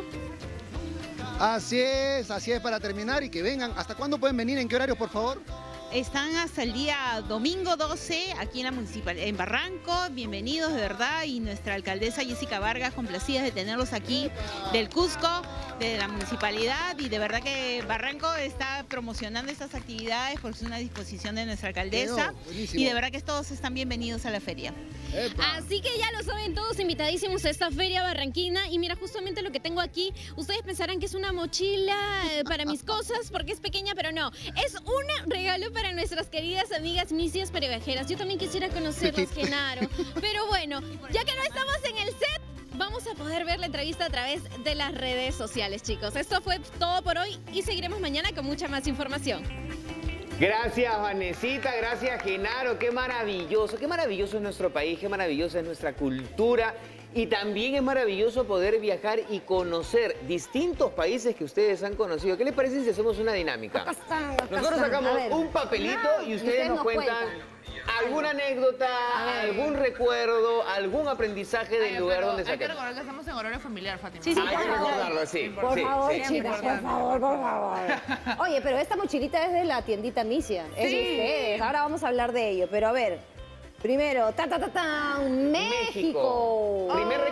Así es, para terminar y que vengan. ¿Hasta cuándo pueden venir? ¿En qué horario, por favor? Están hasta el día domingo 12 aquí en Barranco. Bienvenidos, de verdad. Y nuestra alcaldesa Jessica Vargas, complacidas de tenerlos aquí del Cusco, de la municipalidad. Y de verdad que Barranco está promocionando estas actividades porque es una disposición de nuestra alcaldesa. Y de verdad que todos están bienvenidos a la feria. Así que ya lo saben, todos invitadísimos a esta feria barranquina. Y mira, justamente lo que tengo aquí, ustedes pensarán que es una mochila para mis cosas porque es pequeña, pero no. Es un regalo para nuestras queridas amigas misias pereviajeras. Yo también quisiera conocerlas, Genaro. Pero bueno, ya que no estamos en el set, vamos a poder ver la entrevista a través de las redes sociales, chicos. Esto fue todo por hoy y seguiremos mañana con mucha más información. Gracias, Vanesita, gracias, Genaro. Qué maravilloso es nuestro país, qué maravillosa es nuestra cultura. Y también es maravilloso poder viajar y conocer distintos países que ustedes han conocido. ¿Qué les parece si hacemos una dinámica? Nosotros sacamos un papelito y ustedes nos cuentan alguna anécdota, algún recuerdo, algún aprendizaje del lugar donde hay que sacaron. recordar que estamos en horario familiar, Fátima. Sí, hay que recordarlo, sí. Por favor, sí. chicas, por favor. Oye, pero esta mochilita es de la tiendita Misia. Es de ustedes. Ahora vamos a hablar de ello. Pero a ver, primero, México. Primer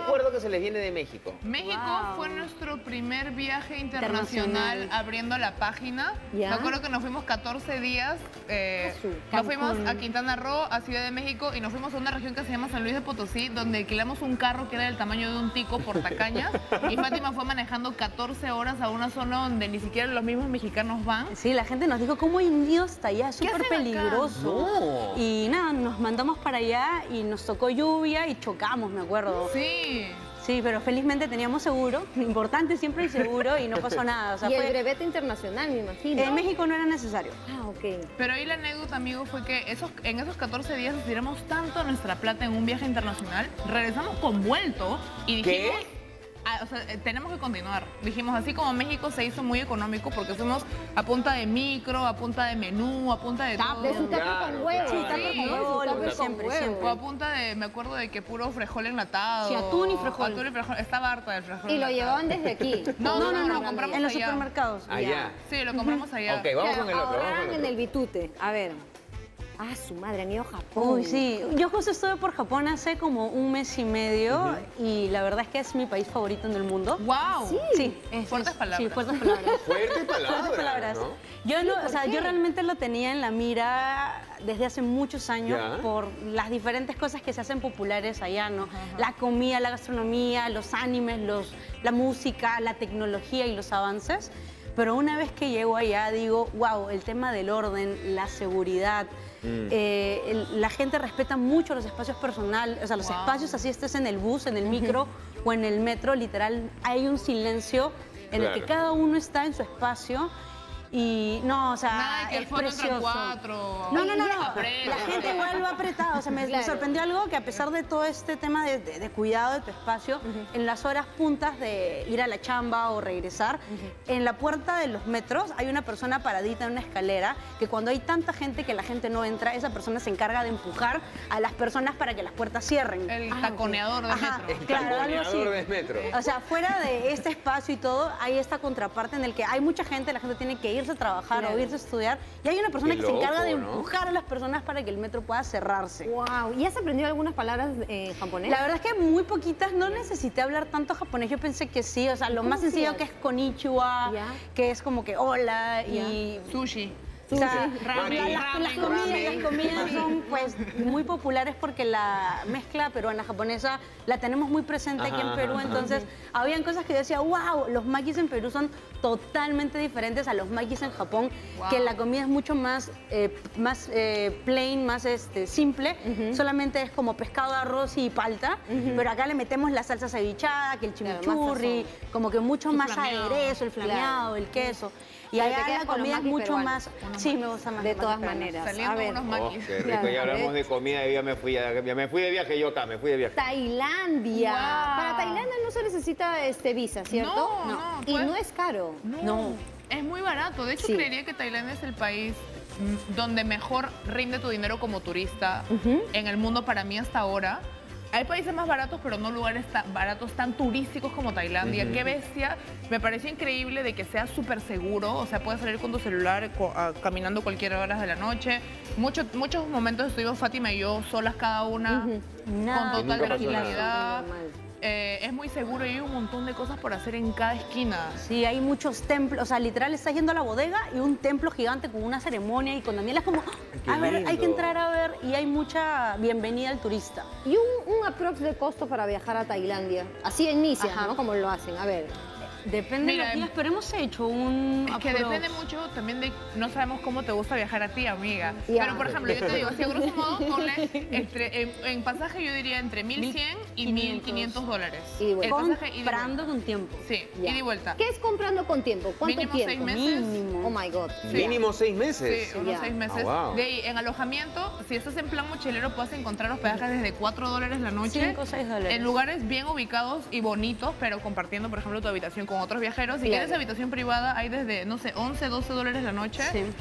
recuerdo que se les viene de México. México fue nuestro primer viaje internacional abriendo la página. ¿Ya? Me acuerdo que nos fuimos 14 días. Nos fuimos a Quintana Roo, a Ciudad de México, y nos fuimos a una región que se llama San Luis de Potosí, donde alquilamos un carro que era del tamaño de un tico por tacañas. Y Fátima fue manejando 14 horas a una zona donde ni siquiera los mismos mexicanos van. Sí, la gente nos dijo, ¿cómo han ido hasta allá? Es súper hacen acá? peligroso. No. Y nada, nos mandamos para allá y nos tocó lluvia y chocamos, me acuerdo. Sí. Sí, pero felizmente teníamos seguro. Importante siempre el seguro y no pasó nada. O sea, y el fue... brevete internacional, me imagino. En México no era necesario. Ah, ok. Pero ahí la anécdota, amigo, fue que en esos 14 días estiramos tanto nuestra plata en un viaje internacional, regresamos con vuelto y dijimos... O sea, tenemos que continuar. Dijimos, así como México se hizo muy económico porque fuimos a punta de micro, a punta de menú, a punta de todo. De su tapa con huevo. Sí, tapa con huevo, siempre. O a punta de, me acuerdo de que puro frijol enlatado. Sí, atún y frijol. Atún y frijol. Estaba harta del frijol. Y lo enlatado. llevaban desde aquí. No, lo compramos en los allá. supermercados. Allá. Sí, lo compramos allá. Ok, vamos con el otro. Ahorraban en el bitute. A ver. Ah, su madre, han ido a Japón. Uy, sí. Yo justo estuve por Japón hace como un mes y medio y la verdad es que es mi país favorito en el mundo. ¡Wow! Sí. Fuertes palabras. Sí, fuertes palabras. Fuertes palabras, ¿no? Yo, Sí, o sea, ¿por qué? yo realmente lo tenía en la mira desde hace muchos años Ya. por las diferentes cosas que se hacen populares allá, ¿no? La comida, la gastronomía, los animes, la música, la tecnología y los avances. Pero una vez que llego allá digo, wow, el tema del orden, la seguridad, la gente respeta mucho los espacios personales, o sea, los espacios, así estés en el bus, en el micro o en el metro, literal, hay un silencio en el que cada uno está en su espacio. Y no, o sea, Nada de que el es fondo entre precioso. cuatro. No. Aprieta. La gente igual va apretada. O sea, me sorprendió algo que a pesar de todo este tema de cuidado de tu espacio, en las horas puntas de ir a la chamba o regresar, en la puerta de los metros hay una persona paradita en una escalera que cuando hay tanta gente que la gente no entra, esa persona se encarga de empujar a las personas para que las puertas cierren. El taconeador de metro. Claro, algo así. Taconeador de metro. O sea, fuera de este espacio y todo, hay esta contraparte en el que hay mucha gente, la gente tiene que irse a trabajar o irse a estudiar, y hay una persona Qué que se encarga de loco, ¿no? empujar a las personas para que el metro pueda cerrarse. Wow. ¿Y has aprendido algunas palabras en japonés? La verdad es que muy poquitas, no necesité hablar tanto japonés, yo pensé que sí, o sea, lo más sencillo que es konnichiwa, que es como que hola y... Sushi. O sea, Ramen, las comidas son pues muy populares porque la mezcla peruana-japonesa la tenemos muy presente aquí en Perú, entonces habían cosas que yo decía, wow, los makis en Perú son totalmente diferentes a los makis en Japón, que la comida es mucho más, plain, más simple, solamente es como pescado, arroz y palta, pero acá le metemos la salsa cevichada, que el chimichurri, como que mucho más aderezo, el flameado, el queso. Y Pero te allá quedas la con los comida es maquis mucho peruanos. más... Sí, me gusta más. De los todas maquis maneras. peruanos. A ver. unos maquis. Qué rico, ya hablamos de comida y ya me fui de viaje yo acá, me fui de viaje. Tailandia. Wow. Para Tailandia no se necesita visa, ¿cierto? No, Y pues- no es caro. No. Es muy barato. De hecho, Sí. creería que Tailandia es el país donde mejor rinde tu dinero como turista en el mundo para mí hasta ahora. Hay países más baratos, pero no lugares tan baratos, tan turísticos como Tailandia. Qué bestia. Me pareció increíble de que sea súper seguro. O sea, puedes salir con tu celular caminando cualquier hora de la noche. Muchos momentos estuvimos Fátima y yo solas cada una, con total Nunca pasó tranquilidad. Es muy seguro y hay un montón de cosas por hacer en cada esquina. Sí, hay muchos templos, o sea, literal estás yendo a la bodega y un templo gigante con una ceremonia y con Daniela es como, a ver, hay que lindo. entrar a ver y hay mucha bienvenida al turista. Y un aprox de costo para viajar a Tailandia. Así en millas, ¿no? Como lo hacen. A ver. Depende Mira, de los días, pero hemos hecho un Es que approx. depende mucho también de... No sabemos cómo te gusta viajar a ti, amiga. Ya. Pero, por ejemplo, yo te digo, así a grosso modo, ponle en pasaje yo diría entre 1.100 y 1.500 dólares. Y de vuelta. El pasaje ida y Comprando con tiempo. Sí, Ya. ida y vuelta. ¿Qué es comprando con tiempo? ¿Cuánto Mínimo tiempo? 6 meses. Oh my God. Mínimo 6 meses. Sí, unos Ya. 6 meses. Ah, wow. De ahí, en alojamiento, si estás en plan mochilero, puedes encontrar hospedajes desde $4 la noche. 5 o 6 dólares. En lugares bien ubicados y bonitos, pero compartiendo, por ejemplo, tu habitación con otros viajeros. Si Claro. quieres habitación privada, hay desde, no sé, $11, $12 la noche. Sí.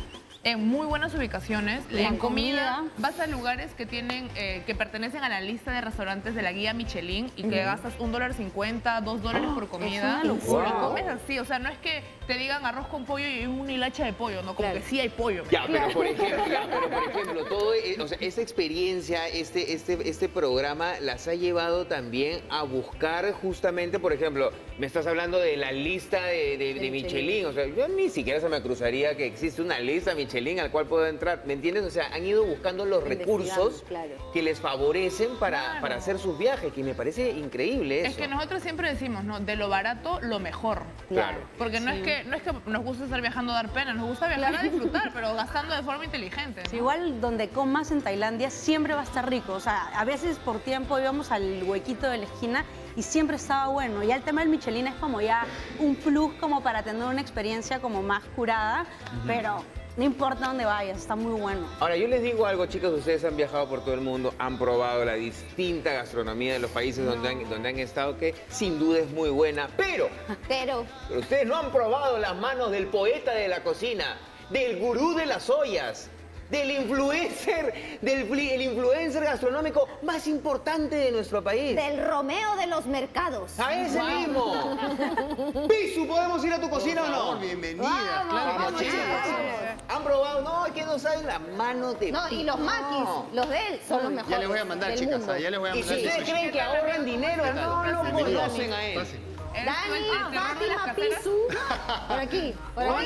en muy buenas ubicaciones. La En comida, comida. vas a lugares que tienen, que pertenecen a la lista de restaurantes de la guía Michelin y que gastas $1.50, $2 por comida. una locura. Y comes así, o sea, no es que te digan arroz con pollo y una hilacha de pollo, no, como que sí hay pollo. Ya, pero por ejemplo, todo, o sea, esta experiencia, este programa las ha llevado también a buscar justamente, por ejemplo, me estás hablando de la lista de Michelin, o sea, yo ni siquiera se me cruzaría que existe una lista Michelin al cual puedo entrar, ¿me entiendes? O sea, han ido buscando los recursos que les favorecen para hacer sus viajes, que me parece increíble eso. Es que nosotros siempre decimos, ¿no? De lo barato, lo mejor. Claro. Porque no es que nos gusta estar viajando a dar pena, nos gusta viajar a disfrutar, pero gastando de forma inteligente, ¿no? Sí, igual donde comas en Tailandia siempre va a estar rico. O sea, a veces por tiempo íbamos al huequito de la esquina y siempre estaba bueno. Ya el tema del Michelin es como ya un plus como para tener una experiencia como más curada, pero no importa dónde vayas, está muy bueno. Ahora, yo les digo algo, chicos, ustedes han viajado por todo el mundo, han probado la distinta gastronomía de los países donde han estado, que sin duda es muy buena, pero ustedes no han probado las manos del poeta de la cocina, del gurú de las ollas, del influencer, el influencer gastronómico más importante de nuestro país. Del Romeo de los mercados. ¡A ese mismo! Pisu, ¿podemos ir a tu cocina o no? Bienvenidas, claro. Vamos, chicos. ¿Han probado? No, es que no saben las manos de No, y los maquis, los de él, son los mejores. Ya les voy a mandar, del chicas, mundo. ya les voy a Y mandar. si ustedes creen que ahorran dinero, no lo conocen a él. Dani, Fátima, Pisu. Por aquí, por aquí.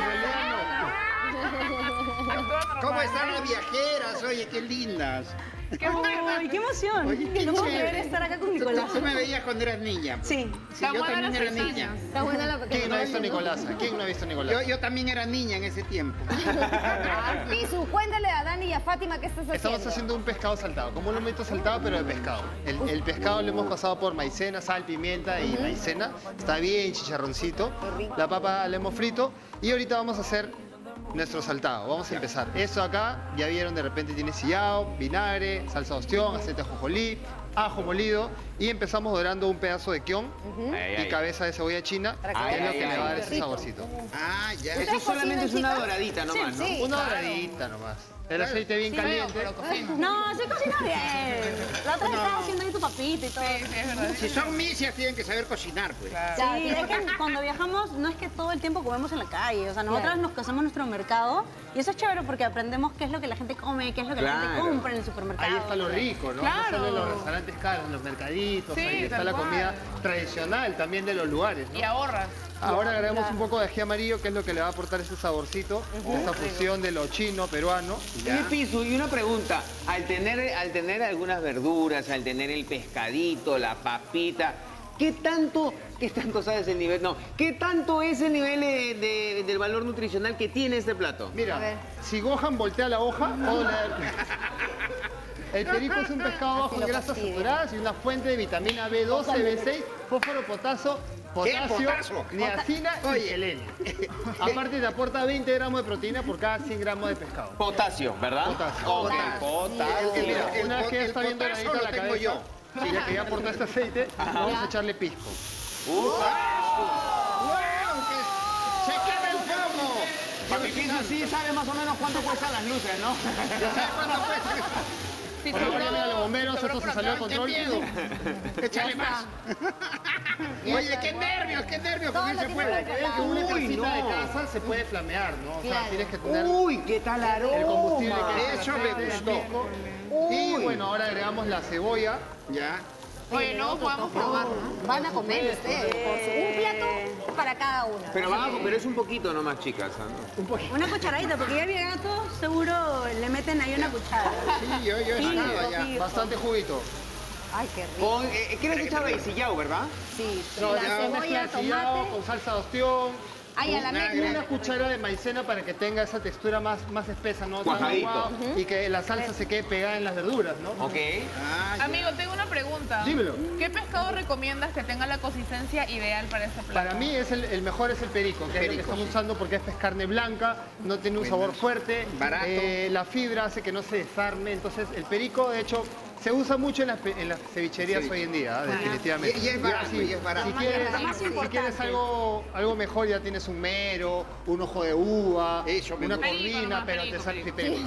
¿Cómo están las viajeras? Oye, qué lindas. ¡Uy, qué emoción! Oye, qué no puedo chévere. creer estar acá con Nicolás. Tú me veías cuando eras niña. Sí. Sí, yo también era niña. Está buena la ¿Quién no ha visto a Nicolasa? ¿Quién no ha visto a Nicolasa? Yo también era niña en ese tiempo. Pisu, cuéntale a Dani y a Fátima qué estás haciendo. Estamos haciendo un pescado saltado, como un lomito saltado, pero de pescado. El pescado lo hemos pasado por maicena, sal, pimienta y maicena. Está bien, chicharroncito. La papa la hemos frito. Y ahorita vamos a hacer nuestro saltado. Vamos a empezar. Eso acá, ya vieron, de repente tiene sillao, vinagre, salsa de ostión, aceite de ajonjolí, ajo molido. Y empezamos dorando un pedazo de kion y cabeza de cebolla china, que es lo que le va a dar ese saborcito. Ah, ya. Eso solamente es una doradita nomás, ¿no? Una doradita nomás. El aceite bien caliente. No, se cocina bien. La otra vez estaba haciendo ahí tu papita y todo. Sí, es verdad. Si son misias, tienen que saber cocinar, pues. Sí, es que cuando viajamos no es que todo el tiempo comemos en la calle. O sea, nosotras nos hacemos nuestro mercado y eso es chévere porque aprendemos qué es lo que la gente come, qué es lo que la gente compra en el supermercado. Ahí está lo rico, ¿no? Claro. No solo en los restaurantes caros, en los mercaditos, Sí, ahí está tal la cual. comida tradicional también de los lugares, ¿no? Y ahorras. Ahora agregamos un poco de ají amarillo, que es lo que le va a aportar ese saborcito, esta fusión de lo chino, peruano. Y Pisu, y una pregunta, al tener algunas verduras, al tener el pescadito, la papita, ¿qué tanto sabes el nivel? No, ¿qué tanto es el nivel del valor nutricional que tiene este plato? Mira, si Gohan voltea la hoja, el perico es un pescado bajo en grasas saturadas y una fuente de vitamina B12, B6, fósforo, potasio, niacina y selenio. Aparte te aporta 20 gramos de proteína por cada 100 gramos de pescado. Potasio, ¿verdad? Potasio. Ok, potasio. Mira, una vez que ya está bien doradita la tengo cabeza, yo. sí, ya que ya aportó este aceite, vamos a echarle pisco. ¡Se quema el fuego! Papi Pisu sí sabe más o menos cuánto cuestan las luces, ¿no? Ya sabes cuánto cuesta. Por favor, llamen a los bomberos, esto se salió de control. Échale más. Oye, qué nervios con ese fuego. Que una casita de casa se puede flamear, ¿no? O sea, tienes que tener Uy, ¿qué tal aroma? el combustible que es Eso el me aceite, el gustó. pisco. Y bueno, ahora agregamos la cebolla. Ya. Oye, luego podemos probar, ¿no? Van a comer ustedes. Un plato para cada una. Pero es un poquito nomás, chicas. ¿No? Una cucharadita, porque ya bien gato seguro le meten ahí una cuchara. Sí, yo estaba ya. Bastante juguito. Ay, qué rico. ¿Qué les echaba ahí? Sillao, ¿verdad? Sí, No, la ya cebolla, mezcla de sillao tomate. con salsa de ostión. Ay, a la mezcla. Una cuchara de maicena para que tenga esa textura más espesa, ¿no? Tan Cuajadito. aguado, y que la salsa se quede pegada en las verduras, ¿no? Ok. Amigo, tengo una pregunta. Dímelo. ¿Qué pescado recomiendas que tenga la consistencia ideal para este plato? Para mí es el mejor es el perico, que es lo que estamos usando porque es carne blanca, no tiene un sabor fuerte, Barato. la fibra hace que no se desarme, entonces el perico de hecho Se usa mucho en las cevicherías hoy en día, definitivamente. Y es barato, y es barato. Si quieres algo mejor, ya tienes un mero, un ojo de uva, una corvina, pero te sale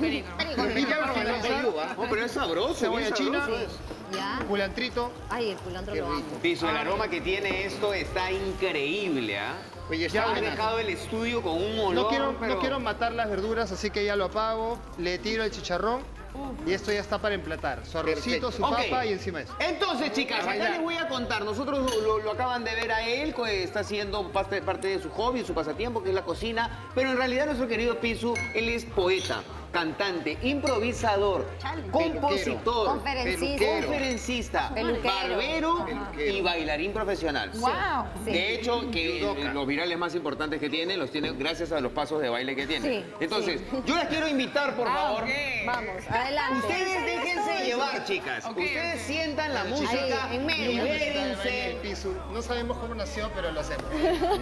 pero es sabroso. Cebolla china, ¿Ya? culantrito. Ay, el culantro lo amo. Piso, el aroma que tiene esto está increíble, ¿ah? Oye, ya has dejado el estudio con un olor, no quiero matar las verduras, así que ya lo apago. Le tiro el chicharrón y esto ya está para emplatar. Su arrocito, su papa y encima eso. Entonces, chicas, acá les voy a contar. Nosotros lo acaban de ver a él, que está haciendo parte de su hobby, su pasatiempo, que es la cocina. Pero en realidad nuestro querido Pisu, él es poeta, cantante, improvisador, compositor, conferencista, barbero y bailarín profesional. Wow. De hecho, que los virales más importantes que tiene, los tiene gracias a los pasos de baile que tiene. Sí, Entonces, yo las quiero invitar, por favor. Vamos, adelante. Ustedes déjense llevar, chicas. Ustedes sientan la música en medio. libérense. No sabemos cómo nació, pero lo hacemos.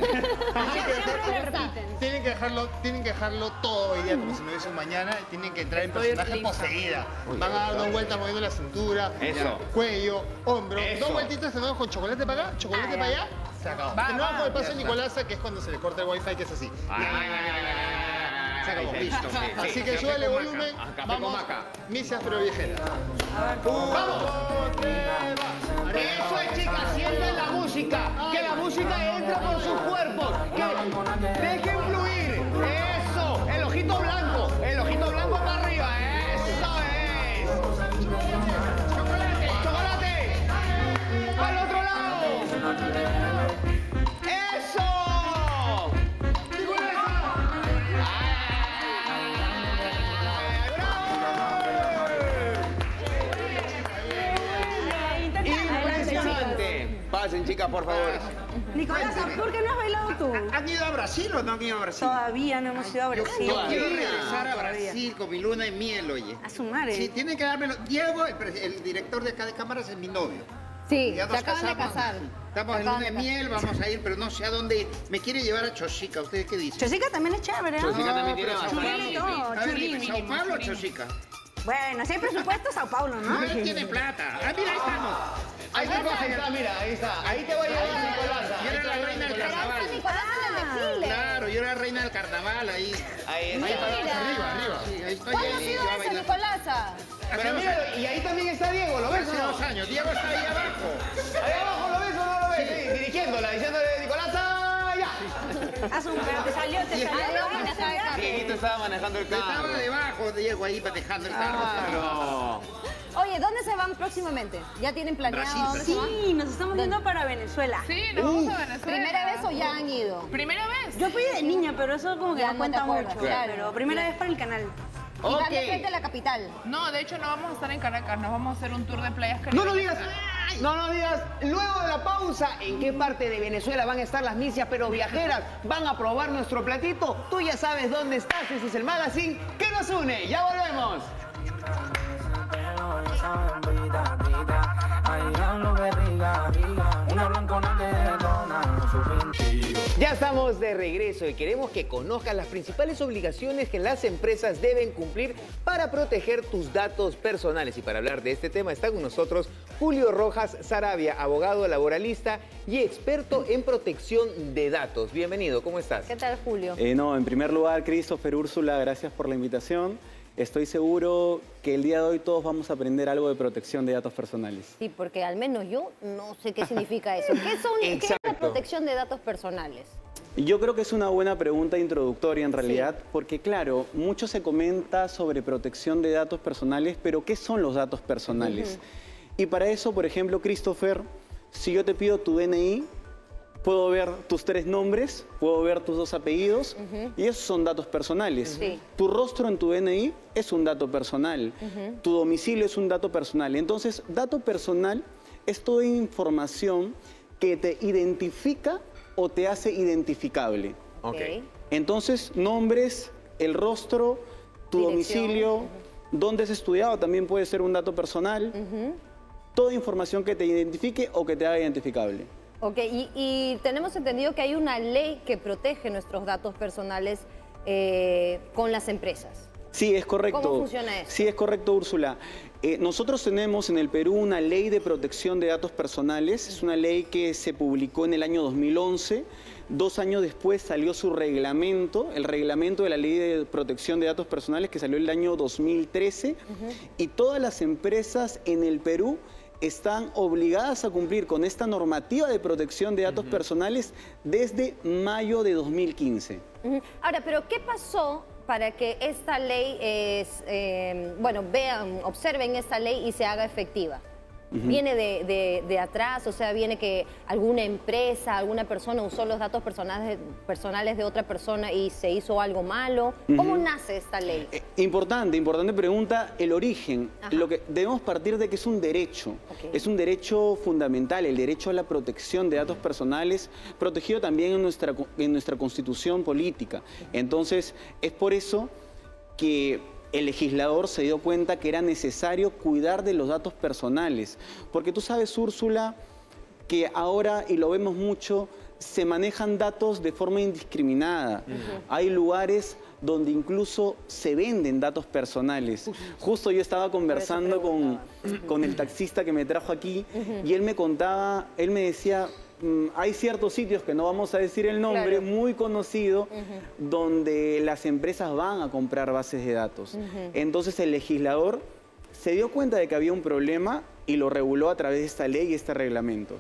Tienen que dejarlo todo hoy día como si no hubiese un mañana. Tienen que entrar en personaje poseída. Van a dar 2 vueltas moviendo la cintura, cuello, hombro. 2 vueltitas de nuevo con chocolate para acá, chocolate para allá. Se acabó. De nuevo con el paso de Nicolasa, que es cuando se le corta el wifi, que es así. Se acabó. Listo. Así que súbele volumen. Vamos. Misias pero viejeras. ¡Vamos! Eso es, chicas, sientan la música. Que la música entre por sus cuerpos. Que dejen fluir. Eso. El ojito blanco. El ojito blanco para arriba. Eso es. Chocolate. Chocolate. Para el otro lado. Eso. Impresionante. Pasen, chicas, por favor. Nicolás, ¿por qué no has bailado tú? ¿Han ido a Brasil o no han ido a Brasil? Todavía no hemos ido a Brasil. Yo quiero regresar a Brasil con mi luna de miel, oye. A su madre. Sí, tienen que dármelo. Diego, el director de acá de cámaras, es mi novio. Sí, ya se nos acaban de casamos. casar. Estamos en luna de miel, vamos a ir, pero no sé a dónde ir. Me quiere llevar a Chosica, ¿ustedes qué dicen? Chosica también es chévere, ¿no? Chosica también tiene pero bastante. Chulín y todo, A ver, chulín. ¿Sao Paulo o Chosica? Bueno, si hay presupuesto, Sao Paulo, ¿no? No, él tiene plata. Ah, mira, ahí estamos. Ahí está, mira, ahí está. Ahí te voy a llevar, Nicolás. Yo era la reina del carnaval. Nicolás en el desfile. Claro, yo era la reina del carnaval ahí. Ahí está. Arriba. Sí, ahí estoy ¿Cuándo ha ahí, sido yo eso, bailando. Nicolasa? Pero mira, y ahí también está Diego, ¿lo ves o Hace no? 2 años. Diego está ahí abajo. Ahí abajo, ¿lo ves o no lo ves? Sí, dirigiéndola, diciéndole, Nicolás, ya. Pero te salió. Dieguito estaba manejando el carro. Estaba debajo, Diego, ahí patejando el carro. Claro. Oye, ¿dónde se van próximamente? ¿Ya tienen planeado dónde se van? Sí, nos estamos yendo para Venezuela. Sí, nos vamos a Venezuela. ¿Primera vez o ya han ido? ¿Primera vez? Yo fui de niña, pero eso como que Ya no no cuenta te acuerdas, mucho. claro. Pero primera vez para el canal. Y van de frente a la capital. No, de hecho no vamos a estar en Caracas, nos vamos a hacer un tour de playas No lo caribeñas. digas. No lo digas. Luego de la pausa, ¿en qué parte de Venezuela van a estar las misias pero viajeras? ¿Van a probar nuestro platito? Tú ya sabes dónde estás. Ese es el magazine que nos une. Ya volvemos. Ya estamos de regreso y queremos que conozcas las principales obligaciones que las empresas deben cumplir para proteger tus datos personales. Y para hablar de este tema está con nosotros Julio Rojas Sarabia, abogado laboralista y experto en protección de datos. Bienvenido, ¿cómo estás? ¿Qué tal, Julio? En primer lugar, Christopher, Úrsula, gracias por la invitación. Estoy seguro que el día de hoy todos vamos a aprender algo de protección de datos personales. Sí, porque al menos yo no sé qué significa eso. ¿Qué es la protección de datos personales? Yo creo que es una buena pregunta introductoria en realidad, porque claro, mucho se comenta sobre protección de datos personales, pero ¿qué son los datos personales? Y para eso, por ejemplo, Christopher, si yo te pido tu DNI, puedo ver tus 3 nombres, puedo ver tus 2 apellidos y esos son datos personales. Sí. Tu rostro en tu DNI es un dato personal, tu domicilio es un dato personal. Entonces, dato personal es toda información que te identifica o te hace identificable. Okay. Entonces, nombres, el rostro, tu domicilio, dónde has estudiado también puede ser un dato personal. Toda información que te identifique o que te haga identificable. Ok, y tenemos entendido que hay una ley que protege nuestros datos personales con las empresas. Sí, es correcto. ¿Cómo funciona eso? Sí, es correcto, Úrsula. Nosotros tenemos en el Perú una ley de protección de datos personales. Es una ley que se publicó en el año 2011. 2 años después salió su reglamento, el reglamento de la ley de protección de datos personales, que salió en el año 2013. Y todas las empresas en el Perú están obligadas a cumplir con esta normativa de protección de datos personales desde mayo de 2015. Ahora, pero ¿qué pasó para que esta ley, observen esta ley y se haga efectiva? ¿Viene de atrás? O sea, ¿viene que alguna empresa, alguna persona usó los datos personales de otra persona y se hizo algo malo? ¿Cómo nace esta ley? Importante pregunta, el origen. Lo que debemos partir de que es un derecho. Es un derecho fundamental, el derecho a la protección de datos personales, protegido también en nuestra constitución política. Entonces, es por eso que el legislador se dio cuenta que era necesario cuidar de los datos personales. Porque tú sabes, Úrsula, que ahora, y lo vemos mucho, se manejan datos de forma indiscriminada. Hay lugares donde incluso se venden datos personales. Justo yo estaba conversando con el taxista que me trajo aquí y él me contaba, él me decía, hay ciertos sitios, que no vamos a decir el nombre, muy conocido, donde las empresas van a comprar bases de datos. Entonces el legislador se dio cuenta de que había un problema y lo reguló a través de esta ley y este reglamento.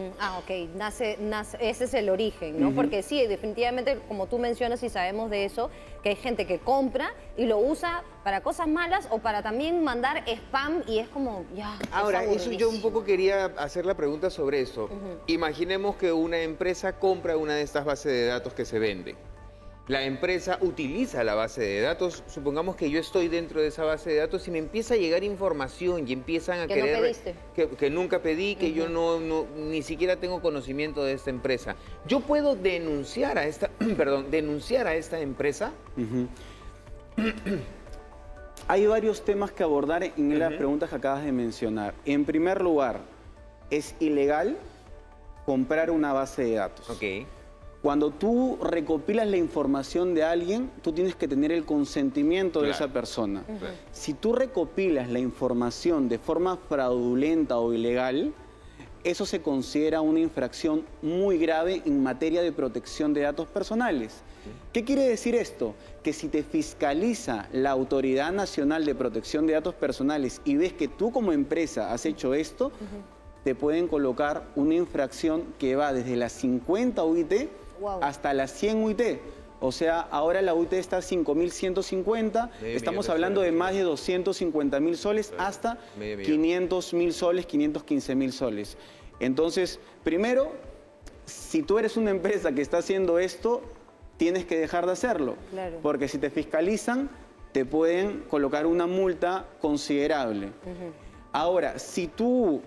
Ese es el origen, ¿no? Porque sí, definitivamente, como tú mencionas y sabemos de eso, que hay gente que compra y lo usa para cosas malas o para también mandar spam y es como, ya. Ahora, eso yo un poco quería hacer la pregunta sobre eso. Imaginemos que una empresa compra una de estas bases de datos que se vende. La empresa utiliza la base de datos, supongamos que yo estoy dentro de esa base de datos y me empieza a llegar información y empiizan a querer... ¿Que no pediste? Que nunca pedí, que yo ni siquiera tengo conocimiento de esta empresa. ¿Yo puedo denunciar a esta, denunciar a esta empresa? Hay varios temas que abordar en las preguntas que acabas de mencionar. En primer lugar, es ilegal comprar una base de datos. Cuando tú recopilas la información de alguien, tú tienes que tener el consentimiento de esa persona. Si tú recopilas la información de forma fraudulenta o ilegal, eso se considera una infracción muy grave en materia de protección de datos personales. ¿Qué quiere decir esto? Que si te fiscaliza la Autoridad Nacional de Protección de Datos Personales y ves que tú como empresa has hecho esto, te pueden colocar una infracción que va desde las 50 UIT hasta las 100 UIT. O sea, ahora la UIT está a 5.150, estamos hablando de más de 250.000 soles hasta 500.000 soles, 515.000 soles. Entonces, primero, si tú eres una empresa que está haciendo esto, tienes que dejar de hacerlo. Porque si te fiscalizan, te pueden colocar una multa considerable. Ahora, si tú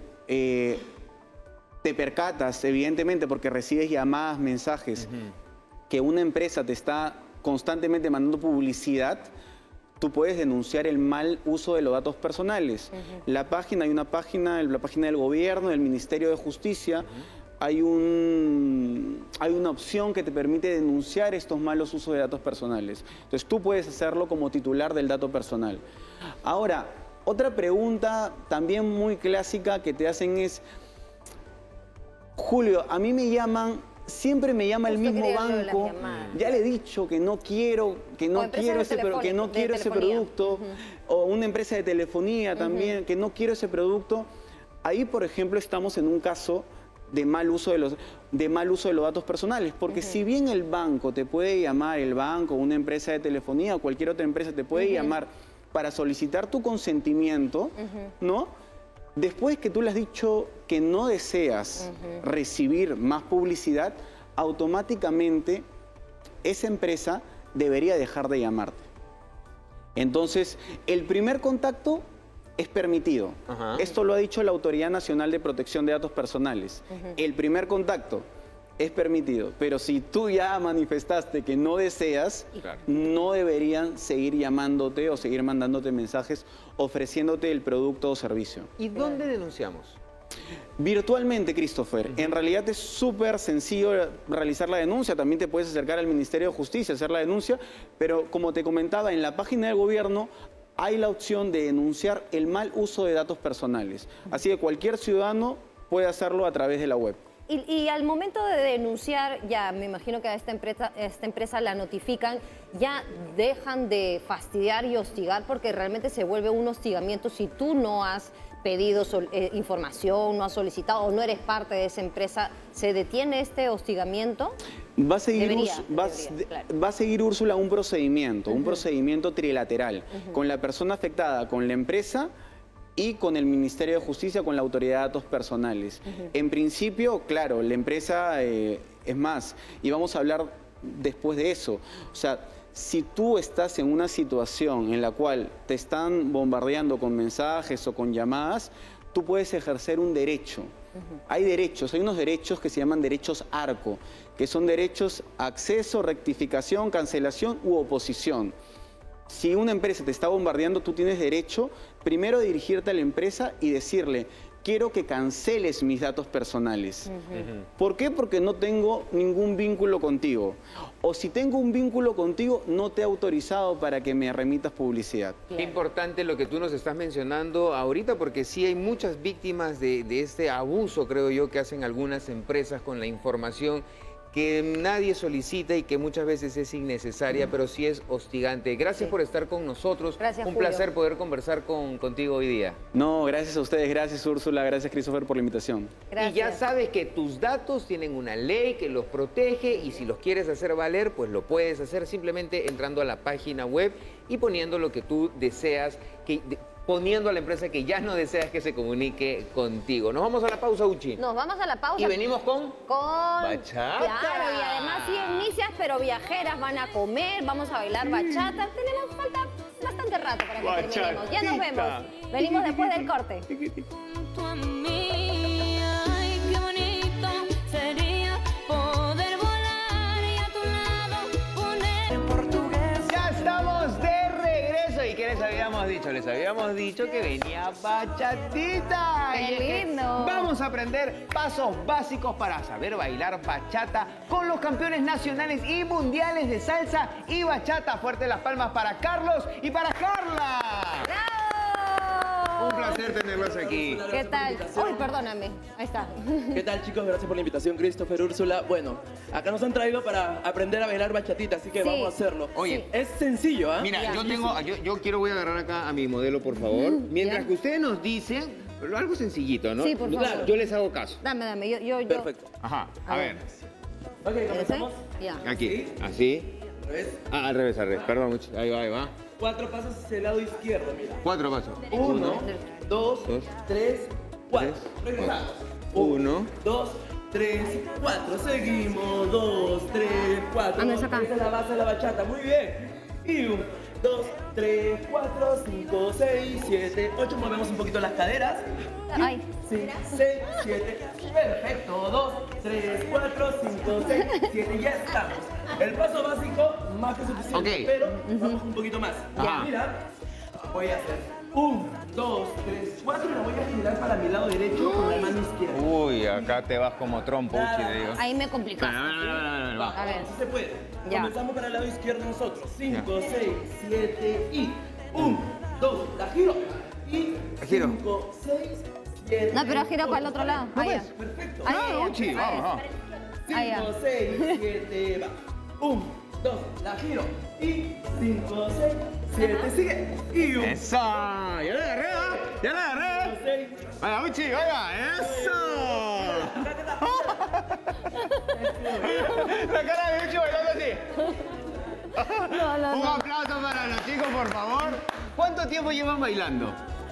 te percatas, evidentemente, porque recibes llamadas, mensajes, que una empresa te está constantemente mandando publicidad, tú puedes denunciar el mal uso de los datos personales. Hay una página, la página del gobierno, del Ministerio de Justicia, hay una opción que te permite denunciar estos malos usos de datos personales. Entonces tú puedes hacerlo como titular del dato personal. Ahora, otra pregunta también muy clásica que te hacen es: Julio, a mí me llaman, siempre me llama el mismo banco, ya le he dicho que no quiero ese producto, o una empresa de telefonía también, que no quiero ese producto. Ahí, por ejemplo, estamos en un caso de mal uso de los datos personales, porque si bien el banco te puede llamar, el banco, una empresa de telefonía o cualquier otra empresa te puede llamar para solicitar tu consentimiento, ¿no? Después que tú le has dicho que no deseas recibir más publicidad, automáticamente esa empresa debería dejar de llamarte. Entonces, el primer contacto es permitido. Esto lo ha dicho la Autoridad Nacional de Protección de Datos Personales. El primer contacto es permitido, pero si tú ya manifestaste que no deseas, no deberían seguir llamándote o seguir mandándote mensajes ofreciéndote el producto o servicio. ¿Y dónde denunciamos? Virtualmente, Christopher. En realidad es súper sencillo realizar la denuncia. También te puedes acercar al Ministerio de Justicia, hacer la denuncia. Pero como te comentaba, en la página del gobierno hay la opción de denunciar el mal uso de datos personales. Así que cualquier ciudadano puede hacerlo a través de la web. Y al momento de denunciar, ya me imagino que a esta empresa la notifican, ya dejan de fastidiar y hostigar porque realmente se vuelve un hostigamiento si tú no has pedido información, no has solicitado o no eres parte de esa empresa. ¿Se detiene este hostigamiento? Va a seguir, Claro. va a seguir Úrsula un procedimiento trilateral, con la persona afectada, con la empresa y con el Ministerio de Justicia, con la Autoridad de Datos Personales. En principio, claro, la empresa es más, y vamos a hablar después de eso. O sea, si tú estás en una situación en la cual te están bombardeando con mensajes o con llamadas, tú puedes ejercer un derecho. Hay derechos, hay unos derechos que se llaman derechos ARCO, que son derechos a acceso, rectificación, cancelación u oposición. Si una empresa te está bombardeando, tú tienes derecho primero a dirigirte a la empresa y decirle: quiero que canceles mis datos personales. ¿Por qué? Porque no tengo ningún vínculo contigo. O si tengo un vínculo contigo, no te he autorizado para que me remitas publicidad. Qué importante lo que tú nos estás mencionando ahorita, porque sí hay muchas víctimas de este abuso, creo yo, que hacen algunas empresas con la información que nadie solicita y que muchas veces es innecesaria, pero sí es hostigante. Gracias por estar con nosotros. Gracias, Un Julio. placer poder conversar contigo hoy día. No, gracias a ustedes, gracias Úrsula, gracias Christopher por la invitación. Y ya sabes que tus datos tienen una ley que los protege y si los quieres hacer valer, pues lo puedes hacer simplemente entrando a la página web y poniendo lo que tú deseas, poniendo a la empresa que ya no deseas que se comunique contigo. Nos vamos a la pausa, Uchi. Nos vamos a la pausa. Y venimos con Claro, bachata. y además sí, misias, pero viajeras, van a comer, vamos a bailar bachata. Tenemos falta bastante rato para que terminemos. Ya nos vemos. Venimos después del corte. Junto a mí, ay, qué bonito sería poder volar y a tu lado poner en portugués. Ya estamos de regreso. ¿Y qué les habíamos dicho? Les habíamos dicho que venía bachatita. ¡Qué Y es que lindo! vamos a aprender pasos básicos para saber bailar bachata con los campeones nacionales y mundiales de salsa y bachata. Fuerte las palmas para Carlos y para Carla. Un placer tenerlos aquí. ¿Qué tal? Uy, perdóname. Ahí está. ¿Qué tal, chicos? Gracias por la invitación, Christopher, Úrsula. Bueno, acá nos han traído para aprender a bailar bachatita, así que Sí. vamos a hacerlo. Oye, es sencillo, ¿ah? Mira, voy a agarrar acá a mi modelo, por favor. Mientras que ustedes nos dicen, pero algo sencillito, ¿no? Sí, por favor. Yo les hago caso. Dame. Yo. Perfecto. Ajá, a ver. Ok, comenzamos. Ya. Aquí, así. Al revés. Al revés. Perdón, mucho. Ahí va. 4 pasos hacia el lado izquierdo, mira. 4 pasos. 1, 2, 3, 4. Regresamos. 1, 2, 3, 4. Seguimos. 2, 3, 4. no es acá. Esa es la base de la bachata. Muy bien. Y 1, 2, 3, 4, 5, 6, 7, 8. Movemos un poquito las caderas. Ay. 5, 6, 7. Perfecto. 2, 3, 4, 5, 6, 7. Ya estamos. El paso básico, más que suficiente. Ok. Pero vamos un poquito más. Ajá. Mira, voy a hacer 1, 2, 3, 4 y lo voy a girar para mi lado derecho con la mano izquierda. Uy, acá te vas como trompo, Uchi, te digo. Ahí me complicaste. Va. A ver. Si se puede. Ya. Comenzamos para el lado izquierdo nosotros. 5, 6, 7 y 1, 2, la giro. Y La giro. 5, 6, 7. No, pero gira para el otro lado. Ahí ya. Perfecto. Ahí, Ah, ya. Uchi, vamos. 5, 6, 7, va. 1, 2, la giro. Y 5, 6, 7, sigue. Y 1. Eso. Ya la agarré, ¿ah? Ya la agarré. Vaya, Uchi, vaya. Eso. La cara de Uchi bailando así. Un aplauso para los chicos, por favor. ¿Cuánto tiempo llevan bailando?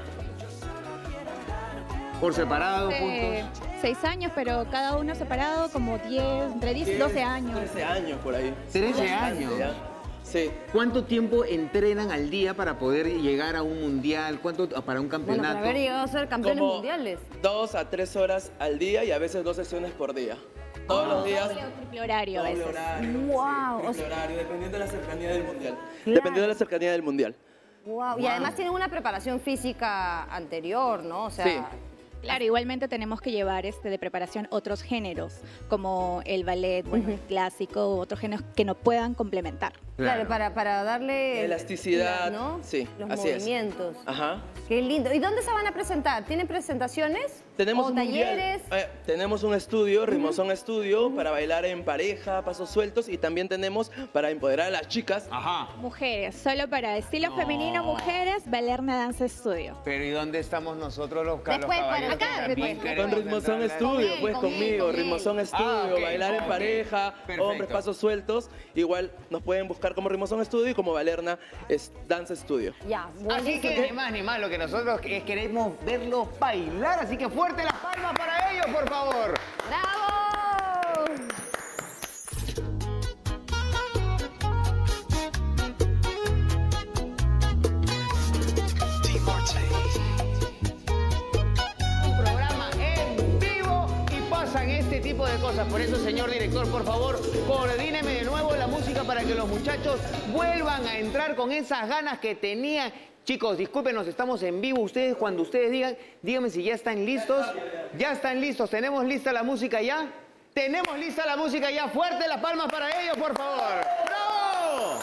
¿Por separado, juntos? 6 años, pero cada uno separado como 10, entre 10 y 12 años. 13 años por ahí. 13 años. Sí. ¿Cuánto tiempo entrenan al día para poder llegar a un mundial? ¿Cuánto para un Bueno, campeonato? para haber llegado a ser campeones Como mundiales. 2 a 3 horas al día y a veces 2 sesiones por día. Todos los días. Doble o triple horario a Doble veces. horario. Wow. Triple horario, dependiendo de la cercanía del mundial. Claro. Dependiendo de la cercanía del mundial. Wow. Y además tienen una preparación física anterior, ¿no? O sea, Sí. Claro, igualmente tenemos que llevar de preparación otros géneros, como el ballet, bueno, el clásico, otros géneros que nos puedan complementar. Claro, para darle... Elasticidad, ¿no? sí, Los así movimientos. es. Ajá. Qué lindo. ¿Y dónde se van a presentar? ¿Tienen presentaciones? Tenemos ¿O un mundial. talleres? Tenemos un estudio, Rimozón Estudio, para bailar en pareja, pasos sueltos, y también tenemos para empoderar a las chicas. Ajá. Mujeres, solo para estilo femenino, mujeres, Valerna Danza Estudio. Pero ¿y dónde estamos nosotros los caballeros? Con Rimozón Estudio, pues conmigo, Rimozón Estudio, ok, bailar en pareja, perfecto. hombres, pasos sueltos. Igual nos pueden buscar como Rimozón Estudio y como Valerna Danza Estudio. Ya, Así que ni más ni más, lo que nosotros queremos verlos bailar, así que fuerte las palmas para ellos, por favor. ¡Bravo! Un programa en vivo y pasan este tipo de cosas. Por eso, señor director, por favor, coordíneme de nuevo la música para que los muchachos vuelvan a entrar con esas ganas que tenían. Chicos, discúlpenos, estamos en vivo. Ustedes, cuando ustedes digan, díganme si ya están listos. Ya están listos. ¿Tenemos lista la música ya? Tenemos lista la música ya. Fuerte las palmas para ellos, por favor. ¡Bravo!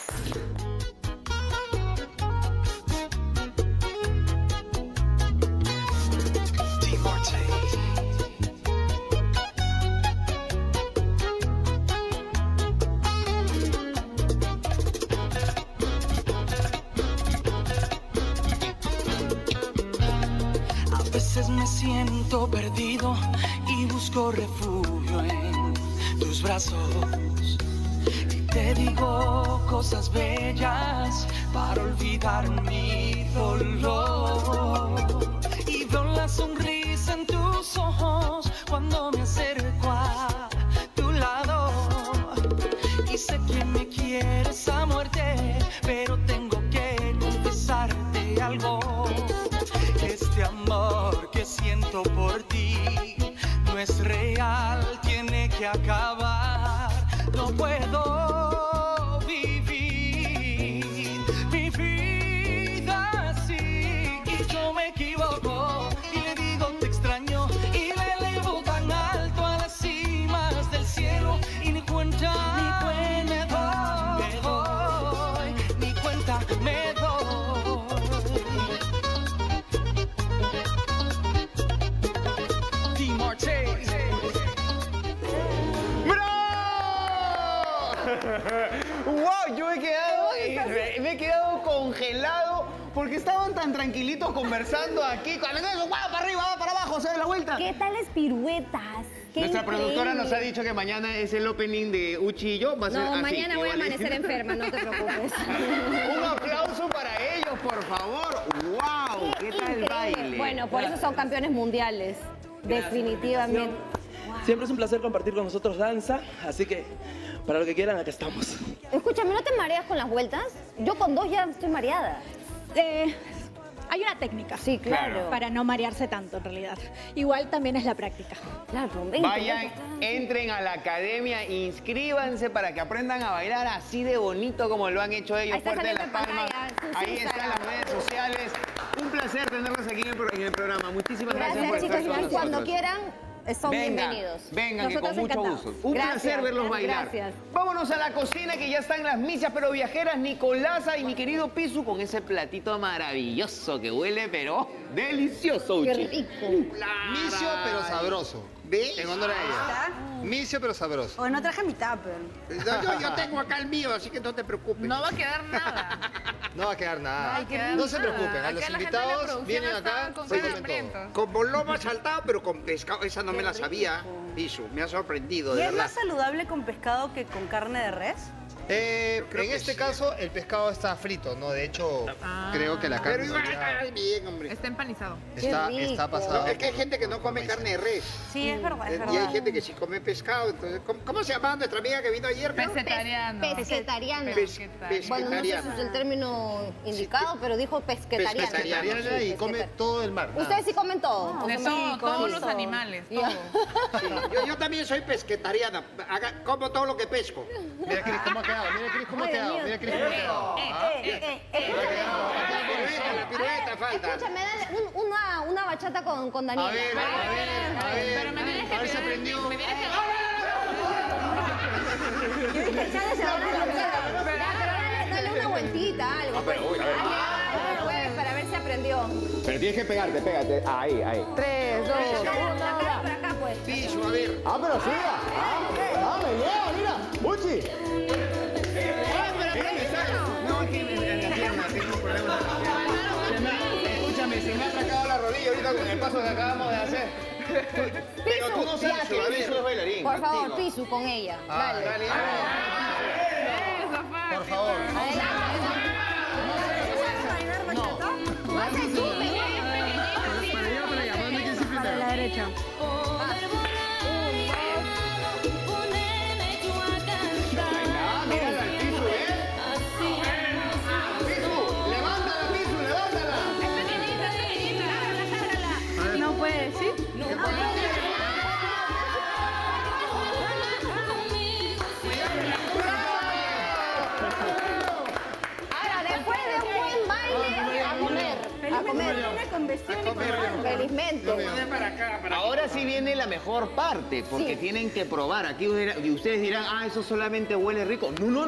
A veces me siento perdido y busco refugio en tus brazos. Y te digo cosas bellas para olvidar mi dolor. Y veo la sonrisa en tus ojos cuando me acerco a tu lado. Y sé que me quieres a muerte, pero tengo que confesarte algo. Este amor que siento por ti no es real, tiene que acabar. No puedo vivir mi vida así. Y yo me equivoco y le digo te extraño y le elevo tan alto a las cimas del cielo y ni cuenta me doy, ni cuenta me doy. ¡Wow! Yo me he quedado congelado porque estaban tan tranquilitos conversando aquí. Cuando eso, ¡wow! Para arriba, va para abajo, se da la vuelta. ¿Qué tales piruetas? Qué Nuestra productora increíble. nos ha dicho que mañana es el opening de Uchi y yo. Va a ser No, así, mañana voy a igualito. amanecer enferma, no te preocupes. Un aplauso para ellos, por favor. ¡Wow! ¿Qué tal el Increíble. baile? Bueno, por eso son campeones mundiales. Definitivamente. Siempre es un placer compartir con nosotros danza, así que para lo que quieran, acá estamos. Escúchame, ¿no te mareas con las vueltas? Yo con 2 ya estoy mareada. Hay una técnica. Sí, claro. Para no marearse tanto, en realidad. Igual también es la práctica. Claro, Vayan, entren a la academia, inscríbanse para que aprendan a bailar así de bonito como lo han hecho ellos. Ahí está Fuerte saliendo las en palmas. pantalla, Ahí están las redes sociales. Un placer tenerlos aquí en el programa. Muchísimas gracias, por Gracias, estar chicos. con Y cuando nosotros. quieran, son bienvenidos. Vengan, que con Nosotros mucho encantados. gusto. Un Gracias, placer verlos bailar. Gracias. Vámonos a la cocina, que ya están las misas pero viajeras Nicolasa y mi querido Pisu con ese platito maravilloso que huele, pero delicioso, Uchi. Qué rico. Misio pero sabroso. ¿Ves? En honor a ella. Misio pero sabroso. O no traje mi tupper. Yo tengo acá el mío, así que no te preocupes. No va a quedar nada. No va a quedar nada. No va a quedar No se nada. preocupen. A los Acá la gente de la invitados producción vienen estaban acá, con se cara comen todo. hambrientos. Como lomo saltado, pero con pescado. Esa no me la sabía. Pisu, me ha sorprendido, ¿Y de es verdad. más saludable con pescado que con carne de res? En este caso, el pescado está frito, ¿no? De hecho, creo que la carne Pero igual, ya bien, hombre. Está empanizado. está pasada. No, es que hay gente que no come carne de res. Sí, es verdad, es Y verdad. hay gente que sí come pescado. Entonces, ¿cómo se llama nuestra amiga que vino ayer? Pescetariano. Pesquetariana. Pesquetariana. Bueno, no sé si es el término indicado, pero dijo pesquetariana. Pesquetariana y come todo el mar. nada. Ustedes sí comen todo. De todo, todos los animales, todo. Sí, yo también soy pesquetariana. Como todo lo que pesco. Mira Cris cómo ha quedado, mira Cris cómo ha quedado, mira Cris cómo ha quedado. la pirueta falta. Escúchame, dale una bachata con Daniela. A ver, Pero me tienes que a ver si aprendió. me tienes que... Yo dije, Chale se va a dale una vueltita, algo. pero, uy, a ver. Pues, para ver si aprendió. Pero tienes que pegarte, pégate. Ahí. 3, 2, 1. Por acá, pues. Piso, a ver. Ah, pero siga. Me llega, mira. Uchi. No, es que en la pierna tengo problemas. Escúchame, se me ha atracado la rodilla ahorita con el paso que acabamos de hacer. Pero tú no sabes que Pisu es bailarín. Por favor, Pisu con ella. Dale. Por favor. Para la derecha. No puede, ¿sí? Ahora, después de un buen baile, a comer. Felizmente. Ahora sí viene la mejor parte, porque tienen que probar. Aquí ustedes dirán, eso solamente huele rico. No.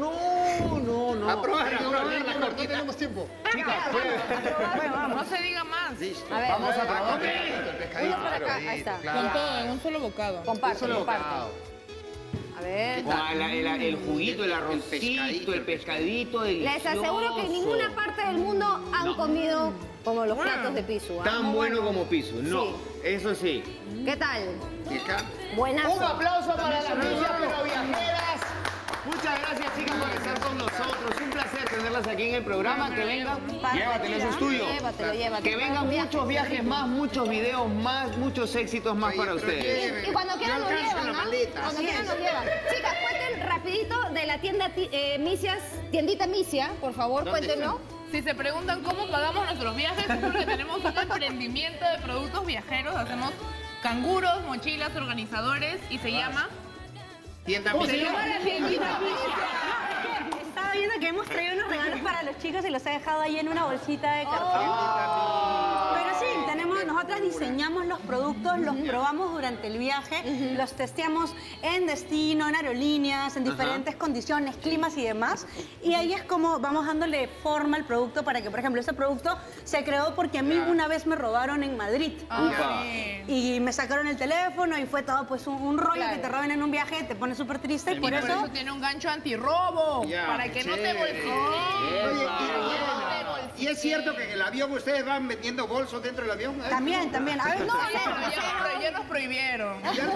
A probar, no tenemos tiempo. Chicas, No se diga más. A ver, vamos a probar. uno por acá, ahí está. Con todo, en un solo bocado. Comparte. A ver. El juguito, el arrocito, el pescadito, Les aseguro que en ninguna parte del mundo han comido como los platos de Pisu. Tan bueno como Pisu, no. Sí. Eso sí. ¿Qué tal? Buenazo. Un aplauso para las niñas pero viajeras. Muchas gracias, chicas, por estar con nosotros. Un placer tenerlas aquí en el programa. Que vengan, llévatelo, eso es tuyo. Llévatelo. Que vengan muchos viajes más, muchos videos más, muchos éxitos más para ustedes. Y cuando quieran nos llevan, ¿no? Cuando quieran nos llevan. Chicas, cuenten rapidito de la tienda tiendita Misia, por favor, cuéntenlo. Si se preguntan cómo pagamos nuestros viajes, es porque tenemos un emprendimiento de productos viajeros. Hacemos canguros, mochilas, organizadores y se llama... Tienda ¿Cómo se Misia. llama la tiendita Misia? Estaba viendo que hemos traído unos regalos para los chicos y los he dejado ahí en una bolsita de cartón. Pero sí, nosotras diseñamos los productos, los probamos durante el viaje, los testeamos en destino, en aerolíneas, en diferentes condiciones, climas y demás. Y ahí es como vamos dándole forma al producto para que, por ejemplo, ese producto se creó porque a mí una vez me robaron en Madrid. Y me sacaron el teléfono y fue todo pues un rollo que te roben en un viaje, te pone súper triste y por eso... tiene un gancho antirrobo, para que no te bolsilles. ¿Y es cierto que en el avión ustedes van metiendo bolsos dentro del avión? También. A ver, no sé. Ya nos prohibieron. ¡Un aplauso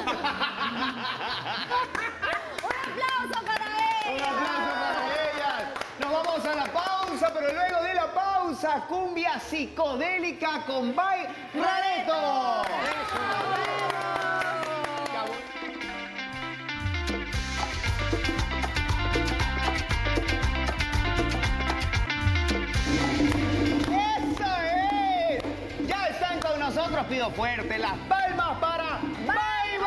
para ellas! Nos vamos a la pausa, pero luego de la pausa, cumbia psicodélica con By Rareto. Nosotros pido fuerte las palmas para By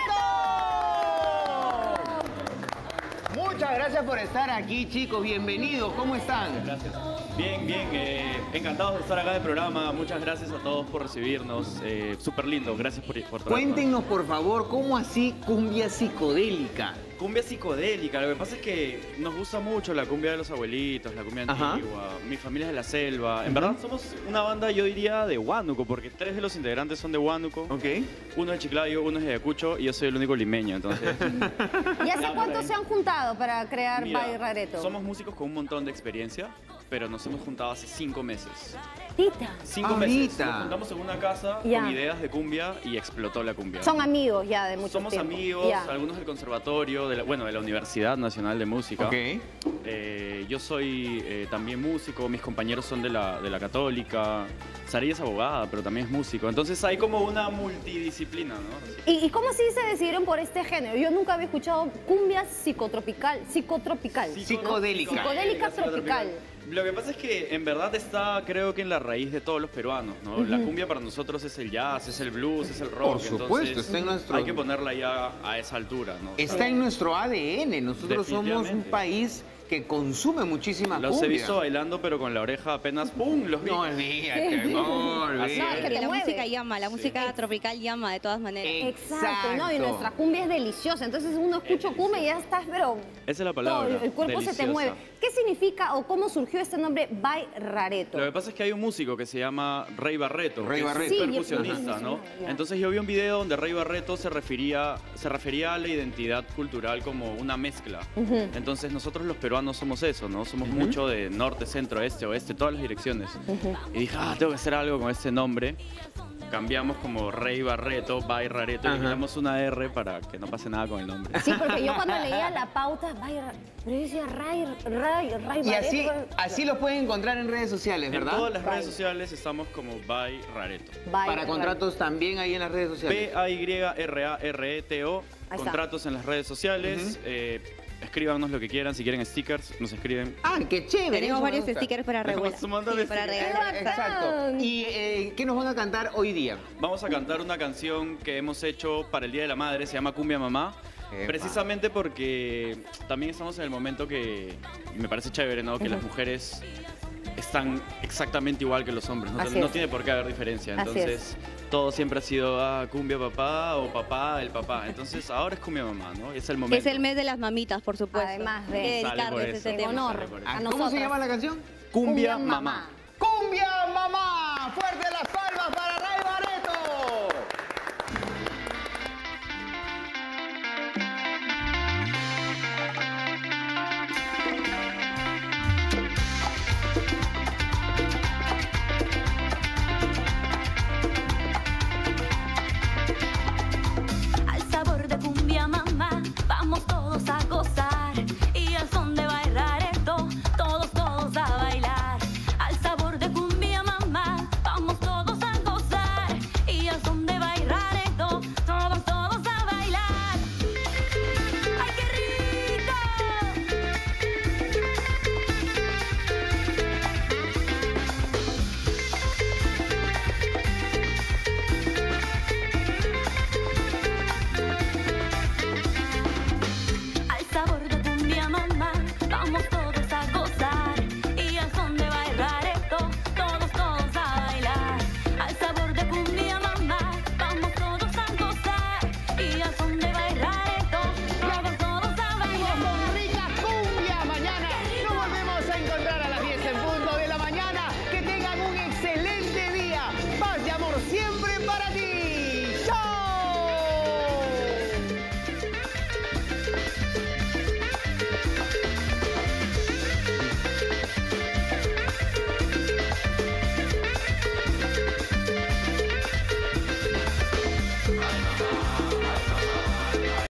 Barreto. Muchas gracias por estar aquí, chicos. Bienvenidos. ¿Cómo están? Gracias. Bien. Encantados de estar acá en el programa. Muchas gracias a todos por recibirnos. Súper lindo. Gracias por traernos. Cuéntenos, por favor, ¿cómo así cumbia psicodélica? Cumbia psicodélica. Lo que pasa es que nos gusta mucho la cumbia de los abuelitos, la cumbia antigua. Mi familia es de la selva. En verdad somos una banda, yo diría, de Huánuco, porque 3 de los integrantes son de Huánuco. Uno es de Chiclayo, uno es de Ayacucho y yo soy el único limeño, entonces... ¿Y hace cuánto se han juntado para crear By Rareto? Somos músicos con un montón de experiencia, pero nos hemos juntado hace 5 meses. 5 meses. Nos juntamos en una casa con ideas de cumbia y explotó la cumbia. Son amigos ya de mucho tiempo. Somos amigos, algunos del conservatorio, de la Universidad Nacional de Música. Yo soy también músico, mis compañeros son de la Católica. Sarí es abogada, pero también es músico. Entonces hay como una multidisciplina, ¿no? ¿Y cómo así se decidieron por este género? Yo nunca había escuchado cumbia psicotropical. Psicodélica. Psicodélica tropical. Lo que pasa es que en verdad está, creo que en la raíz de todos los peruanos, ¿no? La cumbia para nosotros es el jazz, es el blues, es el rock. Por supuesto, entonces, está en nuestro... hay que ponerla ya a esa altura, ¿no? Está en nuestro ADN. Nosotros somos un país que consume muchísima cumbia. Los he visto bailando, pero con la oreja apenas ¡pum! Los vi. No, olvídate, no, olvídate. La música llama, la música tropical llama de todas maneras. Exacto, ¿no? Y nuestra cumbia es deliciosa. Entonces uno escucha cumbia y ya estás, pero... Esa es la palabra. el cuerpo se te mueve. ¿Qué significa o cómo surgió este nombre Bay Rareto? Lo que pasa es que hay un músico que se llama Rey Barreto, Rey que Barreto. es Sí, percusionista, ¿no? Entonces yo vi un video donde Rey Barreto se refería a la identidad cultural como una mezcla. Entonces nosotros los peruanos somos eso, ¿no? Somos mucho de norte, centro, este, oeste, todas las direcciones. Y dije, tengo que hacer algo con este nombre. Cambiamos como Rey Barreto, Bay Rareto, y le quitamos una R para que no pase nada con el nombre. Sí, porque yo cuando leía la pauta, pero yo decía Ray Y Barreto. así lo pueden encontrar en redes sociales, ¿verdad? En todas las redes sociales estamos como Bay Rareto. Para contratos también ahí en las redes sociales. BAYRARETO, Ahí está. contratos en las redes sociales. Escríbanos lo que quieran, si quieren stickers, nos escriben. ¡Ah, qué chévere! Tenemos eso me varios gusta. stickers para regalar. Tenemos un montón de para stickers. regalar. Exacto. ¿Y qué nos van a cantar hoy día? Vamos a cantar una canción que hemos hecho para el Día de la Madre, se llama Cumbia Mamá. Precisamente porque también estamos en el momento que me parece chévere, ¿no? Que las mujeres están exactamente igual que los hombres, no tiene por qué haber diferencia. Así Entonces, todo siempre ha sido cumbia papá o papá el papá. Entonces, ahora es cumbia mamá, ¿no? Es el momento. Es el mes de las mamitas, por supuesto. Además de dedicarles este tema. Sale por eso. a ¿Cómo se llama la canción? Cumbia Mamá. ¡Cumbia Mamá! ¡Fuerte